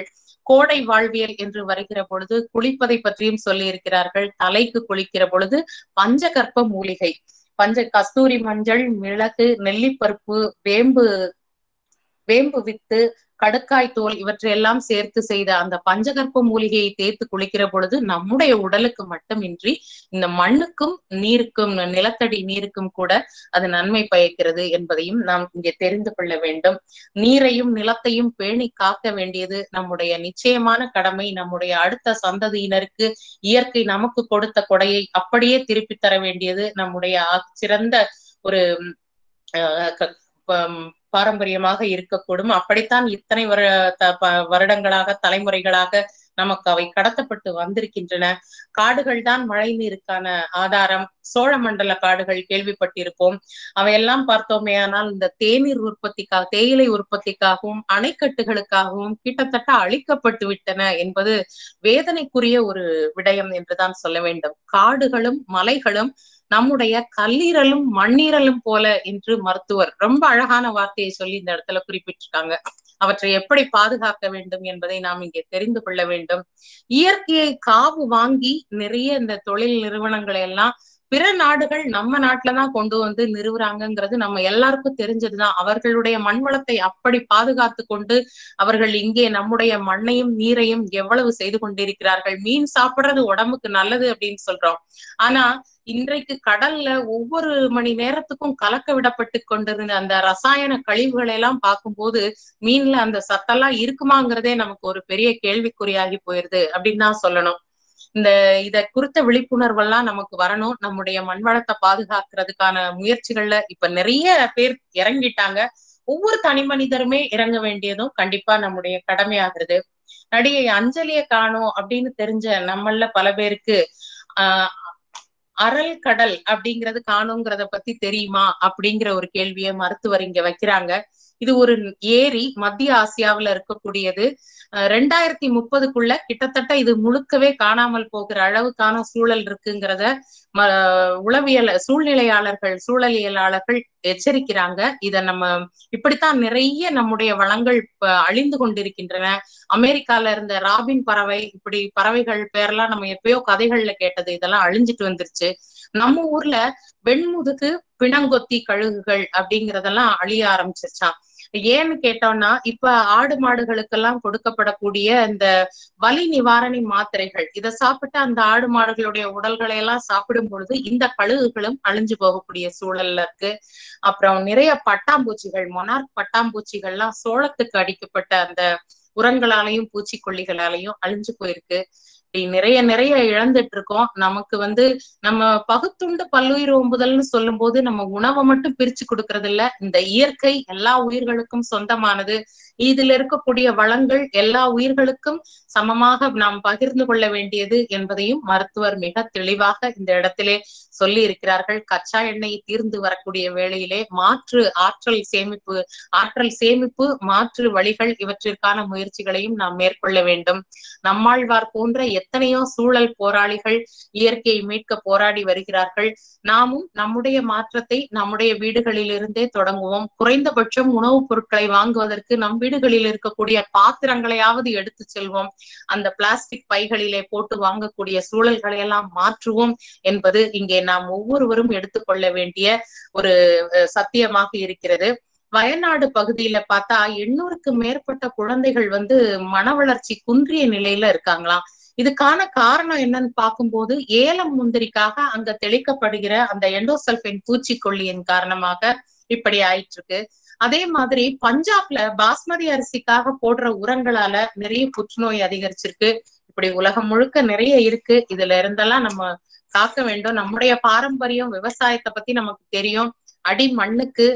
கோடை வாழ்வியல் என்று வருகிற பொழுது குளிப்பதை பற்றியும் சொல்லி இருக்கிறார்கள். தலைக்கு குளிக்கிற பொழுது பஞ்சகற்ப மூலிகை, கஸ்தூரி மஞ்சள், மிளகு, நெல்லிப்பருப்பு, வேம்பு வித்து, கடுக்காய் தோல் இவற்றையெல்லாம் சேர்த்து செய்த அந்த பஞ்சகற்ப மூலிகையை தேய்த்து குளிக்கிற பொழுது நம்முடைய உடலுக்கு மட்டுமின்றி இந்த மண்ணுக்கும் நீருக்கும், நிலத்தடி நீருக்கும் கூட அது நன்மை பயக்கிறது என்பதையும் நாம் இங்கே தெரிந்து கொள்ள வேண்டும். நீரையும் நிலத்தையும் பேணி காக்க வேண்டியது நம்முடைய நிச்சயமான கடமை. நம்முடைய அடுத்த சந்ததியினருக்கு இயற்கை நமக்கு கொடுத்த கொடையை அப்படியே திருப்பி தர வேண்டியது நம்முடைய சிறந்த ஒரு பாரம்பரியமாக இருக்கக்கூடும். அப்படித்தான் இத்தனை வருடங்களாக, தலைமுறைகளாக நமக்கு அவை கடத்தப்பட்டு வந்திருக்கின்றன. காடுகள் தான் மழை நீருக்கான ஆதாரம். சோழ மண்டல காடுகள் கேள்விப்பட்டிருப்போம். அவையெல்லாம் பார்த்தோமே ஆனால் இந்த தேநீர் உற்பத்திக்காக, தேயிலை உற்பத்திக்காகவும் அணைக்கட்டுகளுக்காகவும் கிட்டத்தட்ட அழிக்கப்பட்டு விட்டன என்பது வேதனைக்குரிய ஒரு விடயம் என்றுதான் சொல்ல வேண்டும். காடுகளும் மலைகளும் நம்முடைய கல்லீரலும் மண்ணீரலும் போல என்று மருத்துவர் ரொம்ப அழகான வார்த்தையை சொல்லி இந்த இடத்துல குறிப்பிட்டிருக்காங்க. அவற்றை எப்படி பாதுகாக்க வேண்டும் என்பதை நாம் இங்கே தெரிந்து கொள்ள வேண்டும். இயற்கையை காவு வாங்கி நிறைய இந்த தொழில் நிறுவனங்களை எல்லாம் பிற நாடுகள் நம்ம நாட்டுலதான் கொண்டு வந்து நிறுவுறாங்கிறது நம்ம எல்லாருக்கும் தெரிஞ்சதுதான். அவர்களுடைய மண் வளத்தை அப்படி பாதுகாத்து கொண்டு அவர்கள் இங்கே நம்முடைய மண்ணையும் நீரையும் எவ்வளவு செய்து கொண்டிருக்கிறார்கள். மீன் சாப்பிடுறது உடம்புக்கு நல்லது அப்படின்னு சொல்றோம். ஆனா இன்றைக்கு கடல்ல ஒவ்வொரு மணி நேரத்துக்கும் கலக்க விடப்பட்டு கொண்டிருந்த அந்த ரசாயன கழிவுகளை எல்லாம் பார்க்கும்போது மீன்ல அந்த சத்தெல்லாம் இருக்குமாங்கிறதே நமக்கு ஒரு பெரிய கேள்விக்குறியாகி போயிருது அப்படின்னு தான் சொல்லணும். இத குறித்த விழிப்புணர்வெல்லாம் நமக்கு வரணும். நம்முடைய மண்வளத்தை பாதுகாக்கிறதுக்கான முயற்சிகள்ல இப்ப நிறைய பேர் இறங்கிட்டாங்க. ஒவ்வொரு தனி மனிதருமே இறங்க வேண்டியதும் கண்டிப்பா நம்முடைய கடமையாகிறது. நடிகை அஞ்சலியை காணோம் அப்படின்னு தெரிஞ்ச நம்மள பல பேருக்கு அரல் கடல் அப்படிங்கறது காணுங்கிறத பத்தி தெரியுமா அப்படிங்கிற ஒரு கேள்வியை மருத்துவர் இங்க வைக்கிறாங்க. இது ஒரு ஏரி, மத்திய ஆசியாவில இருக்கக்கூடியது. 2030க்குள்ள கிட்டத்தட்ட இது முழுக்கவே காணாமல் போகிற அளவுக்கான சூழல் இருக்குங்கிறத உளவியல் சூழலியலாளர்கள் எச்சரிக்கிறாங்க. இத நம்ம இப்படித்தான் நிறைய நம்முடைய வளங்கள் அழிந்து கொண்டிருக்கின்றன. அமெரிக்கால இருந்த ராபின் பறவை, இப்படி பறவைகள் பேரெல்லாம் நம்ம எப்பயோ கதைகள்ல கேட்டது, இதெல்லாம் அழிஞ்சிட்டு வந்துருச்சு. நம்ம ஊர்ல வெண்முதுகு, பிணங்கொத்தி கழுகுகள் அப்படிங்கறதெல்லாம் அழிய ஆரம்பிச்சிருச்சான். ஏன்னு கேட்டோம்னா இப்ப ஆடு மாடுகளுக்கெல்லாம் கொடுக்கப்படக்கூடிய இந்த வலி நிவாரணி மாத்திரைகள், இதை சாப்பிட்டு அந்த ஆடு மாடுகளுடைய உடல்களை எல்லாம் சாப்பிடும் பொழுது இந்த கழுகுகளும் அழிஞ்சு போகக்கூடிய சூழல்ல இருக்கு. அப்புறம் நிறைய பட்டாம்பூச்சிகள், மொனார்க் பட்டாம்பூச்சிகள்லாம் சோளத்துக்கு அடிக்கப்பட்ட அந்த உரங்களாலையும் பூச்சிக்கொல்லிகளாலையும் அழிஞ்சு போயிருக்கு. நிறைய இழந்துட்டு இருக்கோம். நமக்கு நம்ம பகுத்துண்டு பல்லுயிர் ஓம்புதல்னு சொல்லும் போது நம்ம உணவை மட்டும் பிரிச்சு கொடுக்கறது இல்ல. இந்த இயற்கை எல்லா உயிர்களுக்கும் சொந்தமானது. இதுல இருக்கக்கூடிய வளங்கள் எல்லா உயிர்களுக்கும் சமமாக நாம் பகிர்ந்து கொள்ள வேண்டியது என்பதையும் மருத்துவர் மிக தெளிவாக இந்த இடத்திலே சொல்லி இருக்கிறார்கள். கச்சா எண்ணெய் தீர்ந்து வரக்கூடிய வேளையிலே மாற்று ஆற்றல் சேமிப்பு, மாற்று வழிகள், இவற்றிற்கான முயற்சிகளையும் நாம் மேற்கொள்ள வேண்டும். நம்மாழ்வார் போன்ற எத்தனையோ சூழல் போராளிகள் இயற்கையை மீட்க போராடி வருகிறார்கள். நாமும் நம்முடைய மாற்றத்தை நம்முடைய வீடுகளில் இருந்தே தொடங்குவோம். குறைந்தபட்சம் உணவுப் பொருட்களை வாங்குவதற்கு நம் வீடுகளில் இருக்கக்கூடிய பாத்திரங்களையாவது எடுத்து செல்வோம். அந்த பிளாஸ்டிக் பைகளிலே போட்டு வாங்கக்கூடிய சூழல்களை எல்லாம் மாற்றுவோம் என்பது இங்கே நாம் ஒவ்வொருவரும் எடுத்துக்கொள்ள வேண்டிய ஒரு சத்தியமாக இருக்கிறது. வயநாடு பகுதியில பார்த்தா 800க்கு மேற்பட்ட குழந்தைகள் மன வளர்ச்சி குன்றிய நிலையில இருக்காங்களாம். இதுக்கான காரணம் என்னன்னு பார்க்கும்போது ஏலம் முந்திரிக்காக அங்க தெளிக்கப்படுகிற அந்த எண்டோசல்பைன் பூச்சிக்கொல்லியின் காரணமாக இப்படி ஆயிட்டு இருக்கு. அதே மாதிரி பஞ்சாப்ல பாஸ்மதி அரிசிக்காக போடுற உரங்களால நிறைய புற்றுநோய் அதிகரிச்சிருக்கு. இப்படி உலகம் முழுக்க நிறைய இருக்கு. இதுல இருந்தெல்லாம் நம்ம காக்க வேண்டும். நம்முடைய பாரம்பரியம் விவசாயத்தை பத்தி நமக்கு தெரியும். அடி மண்ணுக்கு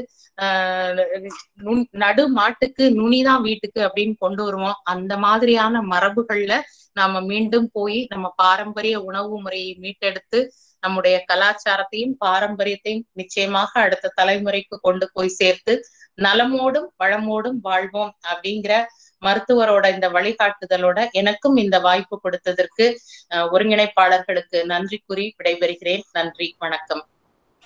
நடு மாட்டுக்கு நுனிதான் வீட்டுக்கு அப்படின்னு கொண்டு வருவோம். அந்த மாதிரியான மரபுகள்ல நாம மீண்டும் போய் நம்ம பாரம்பரிய உணவு முறையை மீட்டெடுத்து நம்முடைய கலாச்சாரத்தையும் பாரம்பரியத்தையும் நிச்சயமாக அடுத்த தலைமுறைக்கு கொண்டு போய் சேர்த்து நலமோடும் வளமோடும் வாழ்வோம் அப்படிங்கிற மருத்துவரோட இந்த வழிகாட்டுதலோட எனக்கும் இந்த வாய்ப்பு கொடுத்ததற்கு ஒருங்கிணைப்பாளர்களுக்கு நன்றி கூறி விடைபெறுகிறேன். நன்றி, வணக்கம்.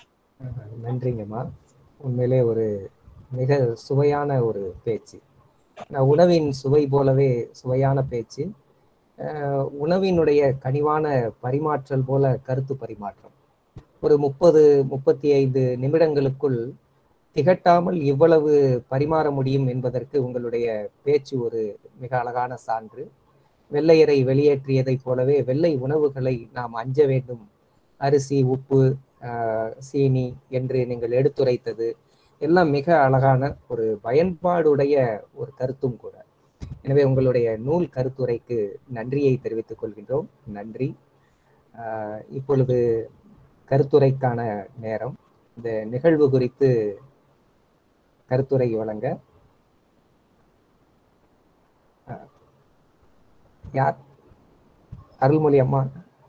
நன்றிங்கம்மா. உண்மையிலே ஒரு மிக சுவையான ஒரு பேச்சு. உணவின் சுவை போலவே சுவையான பேச்சு, உணவினுடைய கனிவான பரிமாற்றல் போல கருத்து பரிமாற்றம். ஒரு 30-35 நிமிடங்களுக்குள் திகட்டாமல் இவ்வளவு பரிமாற முடியும் என்பதற்கு உங்களுடைய பேச்சு ஒரு மிக அழகான சான்று. வெள்ளையரை வெளியேற்றியதைப் போலவே வெள்ளை உணவுகளை நாம் அஞ்ச வேண்டும், அரிசி, உப்பு, சீனி என்று நீங்கள் எடுத்துரைத்தது எல்லாம் மிக அழகான ஒரு பயன்பாடுடைய ஒரு கருத்தும் கூட. எனவே உங்களுடைய நூல் கருத்துரைக்கு நன்றியை தெரிவித்துக் கொள்கின்றோம். நன்றி. இப்பொழுது கருத்துரைக்கான நேரம். இந்த நிகழ்வு குறித்து கருத்துரை வழங்க யார்? அருள்மொழி அம்மா,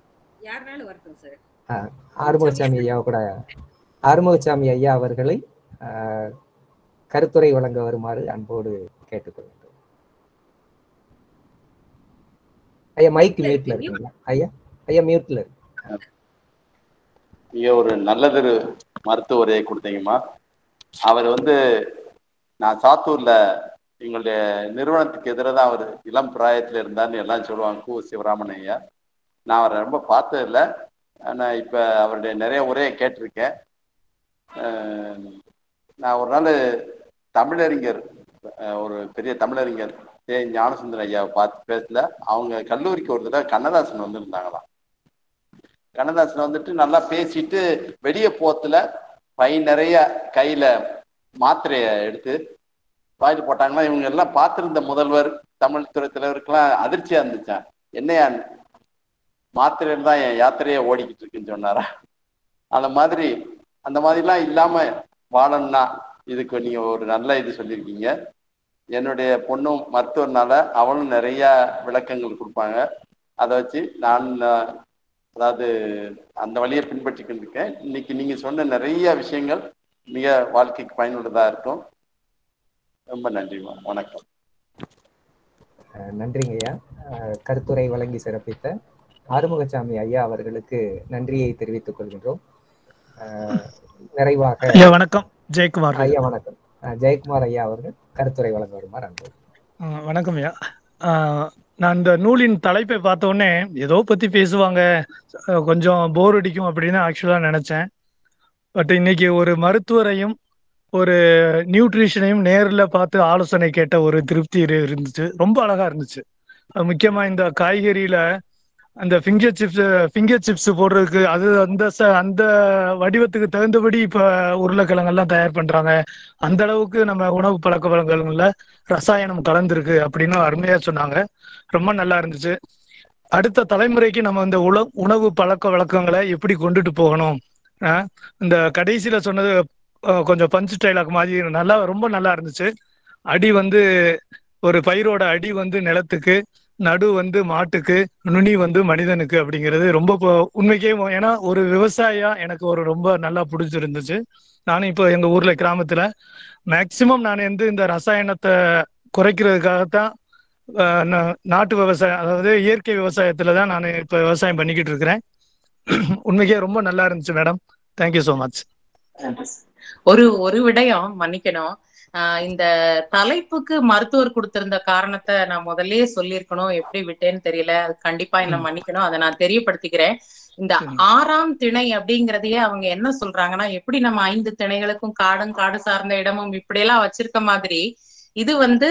ஆறுமுகசாமி ஐயா கூட, ஆறுமுகசாமி ஐயா அவர்களை கருத்துரை வழங்க வருமாறு அன்போடு கேட்டுக்கொள்கின்றோம். ஐயா மைக் மியூட்ல இருக்குங்களா? ஐயா ஐயா மியூட்ல இருக்கு. நீங்க ஒரு நல்லதொரு மருத்துவ உரையை கொடுத்தீங்கம்மா. அவர் நான் சாத்தூர்ல எங்களுடைய நிறுவனத்துக்கு எதிராக தான் அவர் இளம் பிராயத்துல இருந்தார்னு எல்லாம் சொல்லுவாங்க, கு. சிவராமன் ஐயா. நான் அவரை ரொம்ப பார்த்ததில்லை, ஆனால் இப்போ அவருடைய நிறைய உரையை கேட்டிருக்கேன். நான் ஒரு நாள் தமிழறிஞர், ஒரு பெரிய தமிழறிஞர் ஞானசுந்தர ஐயாவை பார்த்து பேசல. அவங்க கல்லூரிக்கு ஒரு தடவை கண்ணதாசன் வந்திருந்தாங்களாம். கண்ணதாசன் நல்லா பேசிட்டு வெடிய போத்துல பை நிறைய கையில மாத்திரைய எடுத்து வாயிட்டு போட்டாங்களா. இவங்க எல்லாம் பார்த்திருந்த முதல்வர், தமிழ் துறை தலைவருக்கெல்லாம் அதிர்ச்சியா இருந்துச்சான். என்னையா மாத்திரையில் தான் என் யாத்திரையே ஓடிக்கிட்டு இருக்குன்னு சொன்னாரா. அந்த மாதிரிலாம் இல்லாம வாழணும்னா இதுக்கு நீங்க ஒரு நல்ல இது சொல்லியிருக்கீங்க. என்னுடைய பொண்ணும் மருத்துவர்னால அவளும் நிறைய விளக்கங்கள் கொடுப்பாங்க. அதை வச்சு நான் அதாவது அந்த வழியை பின்பற்றிக்கிட்டு இருக்கேன். இன்னைக்கு நீங்க சொன்ன நிறைய விஷயங்கள் மிக வாழ்க்கைக்கு பயனுள்ளதா இருக்கும். ரொம்ப நன்றிமா, வணக்கம். நன்றிங்க ஐயா. கருத்துரை வழங்கி சிறப்பித்த ஆறுமுகசாமி ஐயா அவர்களுக்கு நன்றியை தெரிவித்துக் கொள்கின்றோம். நிறைவாக வணக்கம் ஜெயக்குமார் ஐயா. வணக்கம் ஜெயக்குமார் ஐயா அவர்கள் கருத்துரை வழங்க வருமாறு அன்பு. வணக்கம் ஐயா. நான் இந்த நூலின் தலைப்பை பார்த்த உடனே ஏதோ பத்தி பேசுவாங்க, கொஞ்சம் போர் அடிக்கும் அப்படின்னு ஆக்சுவலா நினைச்சேன். பட் இன்னைக்கு ஒரு மருத்துவரையும் ஒரு நியூட்ரிஷனையும் நேரில் பார்த்து ஆலோசனை கேட்ட ஒரு திருப்தி இருந்துச்சு. ரொம்ப அழகா இருந்துச்சு. முக்கியமா இந்த காய்கறியில அந்த ஃபிங்கர் சிப்ஸ் போடுறதுக்கு அது அந்த வடிவத்துக்கு தகுந்தபடி இப்ப உருளைக்கிழங்கெல்லாம் தயார் பண்றாங்க. அந்த அளவுக்கு நம்ம உணவு பழக்க வழக்கங்கள்ல ரசாயனம் கலந்துருக்கு அப்படின்னு அருமையா சொன்னாங்க. ரொம்ப நல்லா இருந்துச்சு. அடுத்த தலைமுறைக்கு நம்ம இந்த உணவு பழக்க வழக்கங்களை எப்படி கொண்டுட்டு போகணும், இந்த கடைசியில சொன்னது கொஞ்சம் பஞ்சு டைலாக் மாதிரி ரொம்ப நல்லா இருந்துச்சு. அடி ஒரு பயிரோட அடி நிலத்துக்கு, நடு மாட்டுக்கு, நுனி மனிதனுக்கு அப்படிங்கிறது ரொம்ப உண்மைக்கே. ஏன்னா ஒரு விவசாயியா எனக்கு ரொம்ப நல்லா பிடிச்சிருந்துச்சு. நானும் இப்போ எங்க ஊர்ல கிராமத்துல மேக்சிமம் நான் இந்த ரசாயனத்தை குறைக்கிறதுக்காகத்தான் நாட்டு விவசாயம், அதாவது இயற்கை விவசாயத்துலதான் நான் இப்ப விவசாயம் பண்ணிக்கிட்டு இருக்கிறேன். உண்மைக்கே ரொம்ப நல்லா இருந்துச்சு மேடம். Thank you so much. ஒரு விடயம் மன்னிக்கணும். இந்த தலைப்புக்கு மருத்துவர் கொடுத்திருந்த காரணத்தை நான் முதல்லயே சொல்லியிருக்கணும், எப்படி விட்டேன்னு தெரியல. அது கண்டிப்பா என்ன மன்னிக்கணும், அதை நான் தெரியப்படுத்திக்கிறேன். இந்த 6ஆம் திணை அப்படிங்கிறதையே அவங்க என்ன சொல்றாங்கன்னா, எப்படி நம்ம 5 திணைகளுக்கும் காடு சார்ந்த இடமும் இப்படி எல்லாம் வச்சிருக்க மாதிரி இது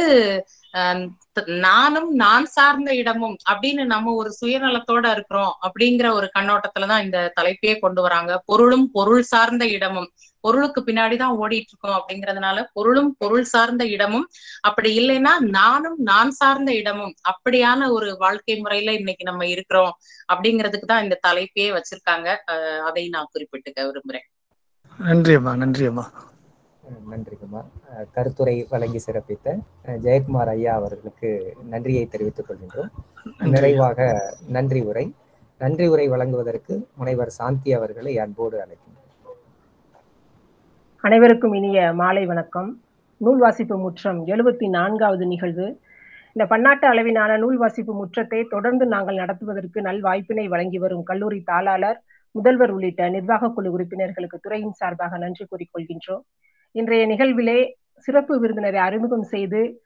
நானும் நான் சார்ந்த இடமும் அப்படின்னு நம்ம ஒரு சுயநலத்தோட இருக்கிறோம் அப்படிங்கிற ஒரு கண்ணோட்டத்துலதான் இந்த தலைப்பையே கொண்டு வராங்க. பொருளும் பொருள் சார்ந்த இடமும், பொருளுக்கு பின்னாடிதான் ஓடிட்டு இருக்கோம் அப்படிங்கறதுனால பொருளும் பொருள் சார்ந்த இடமும், அப்படி இல்லைன்னா நானும் நான் சார்ந்த இடமும், அப்படியான ஒரு வாழ்க்கை முறையில இன்னைக்கு நம்ம இருக்கிறோம் அப்படிங்கிறதுக்கு தான் இந்த தலைப்பையே வச்சிருக்காங்க. அதை நான் குறிப்பிட்டுக்க விரும்புறேன். நன்றியம்மா. நன்றியம்மா. நன்றிங்கம்மா. கருத்துரை வழங்கி சிறப்பித்த ஜெயக்குமார் ஐயா அவர்களுக்கு நன்றியை தெரிவித்துக் கொள்கின்றோம். நிறைவாக நன்றி உரை வழங்குவதற்கு முனைவர் சாந்தி அவர்களை அன்போடு அழைக்கின்றோம். அனைவருக்கும் இனிய மாலை வணக்கம். நூல் வாசிப்பு முற்றம் 74வது நிகழ்வு. இந்த பன்னாட்டு அளவிலான நூல் வாசிப்பு முற்றத்தை தொடர்ந்து நாங்கள் நடத்துவதற்கு நல் வாய்ப்பினை வழங்கி வரும் கல்லூரி தாளாளர், முதல்வர் உள்ளிட்ட நிர்வாக குழு உறுப்பினர்களுக்கு துறையின் சார்பாக நன்றி கூறிக்கொள்கின்றோம். இன்றைய நிகழ்விலே சிறப்பு விருந்தினரை அறிமுகம் செய்து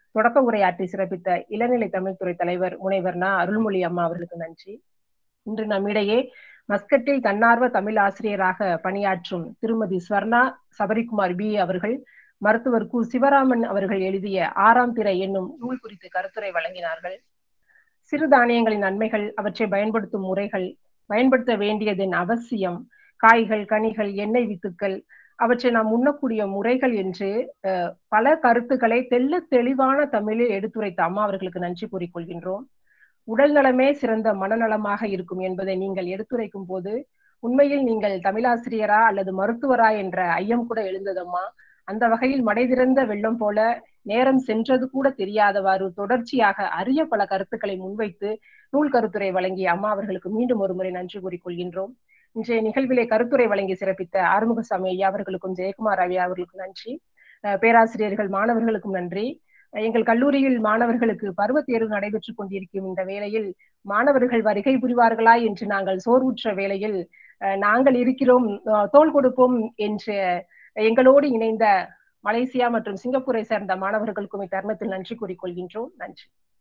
தொடக்க உரையாற்றி சிறப்பித்த இளநிலை தமிழ்துறை தலைவர் முனைவர் அருள்மொழி அம்மா அவர்களுக்கு நன்றி. இன்று நம்மிடையே மஸ்கட்டில் தன்னார்வ தமிழ் ஆசிரியராக பணியாற்றும் திருமதி ஸ்வர்ணா சபரிகுமார் பி அவர்கள் மருத்துவர் கு சிவராமன் அவர்கள் எழுதிய 6ஆம் திரை என்னும் நூல் குறித்து கருத்துரை வழங்கினார்கள். சிறுதானியங்களின் நன்மைகள், அவற்றை பயன்படுத்தும் முறைகள், பயன்படுத்த வேண்டியதன் அவசியம், காய்கள், கனிகள், எண்ணெய் வித்துக்கள், அவற்றை நாம் உண்ணக்கூடிய முறைகள் என்று பல கருத்துக்களை தெள்ள தெளிவான தமிழில் எடுத்துரைத்த அம்மா அவர்களுக்கு நன்றி கூறிக்கொள்கின்றோம். உடல் நலமே சிறந்த மனநலமாக இருக்கும் என்பதை நீங்கள் எடுத்துரைக்கும் போது உண்மையில் நீங்கள் தமிழாசிரியரா அல்லது மருத்துவரா என்ற ஐயம் கூட எழுந்ததம்மா. அந்த வகையில் மடை திறந்த வெள்ளம் போல நேரம் சென்றது கூட தெரியாதவாறு தொடர்ச்சியாக அரிய பல கருத்துக்களை முன்வைத்து நூல் கருத்துரை வழங்கிய அம்மா அவர்களுக்கு மீண்டும் ஒரு முறை நன்றி கூறிக்கொள்கின்றோம். இன்றைய நிகழ்விலே கருத்துரை வழங்கி சிறப்பித்த ஆறுமுகசாமி ஐயா அவர்களுக்கும் ஜெயக்குமார் ஐயா அவர்களுக்கும் நன்றி. பேராசிரியர்கள், மாணவர்களுக்கும் நன்றி. எங்கள் கல்லூரியில் மாணவர்களுக்கு பருவ தேர்வு நடைபெற்றுக் கொண்டிருக்கும் இந்த வேளையில் மாணவர்கள் வருகை புரிவார்களா என்று நாங்கள் சோர்வுற்ற வேளையில் நாங்கள் இருக்கிறோம், தோள் கொடுப்போம் என்று எங்களோடு இணைந்த மலேசியா மற்றும் சிங்கப்பூரை சேர்ந்த மாணவர்களுக்கும் இத்தருணத்தில் நன்றி கூறிக்கொள்கின்றோம். நன்றி.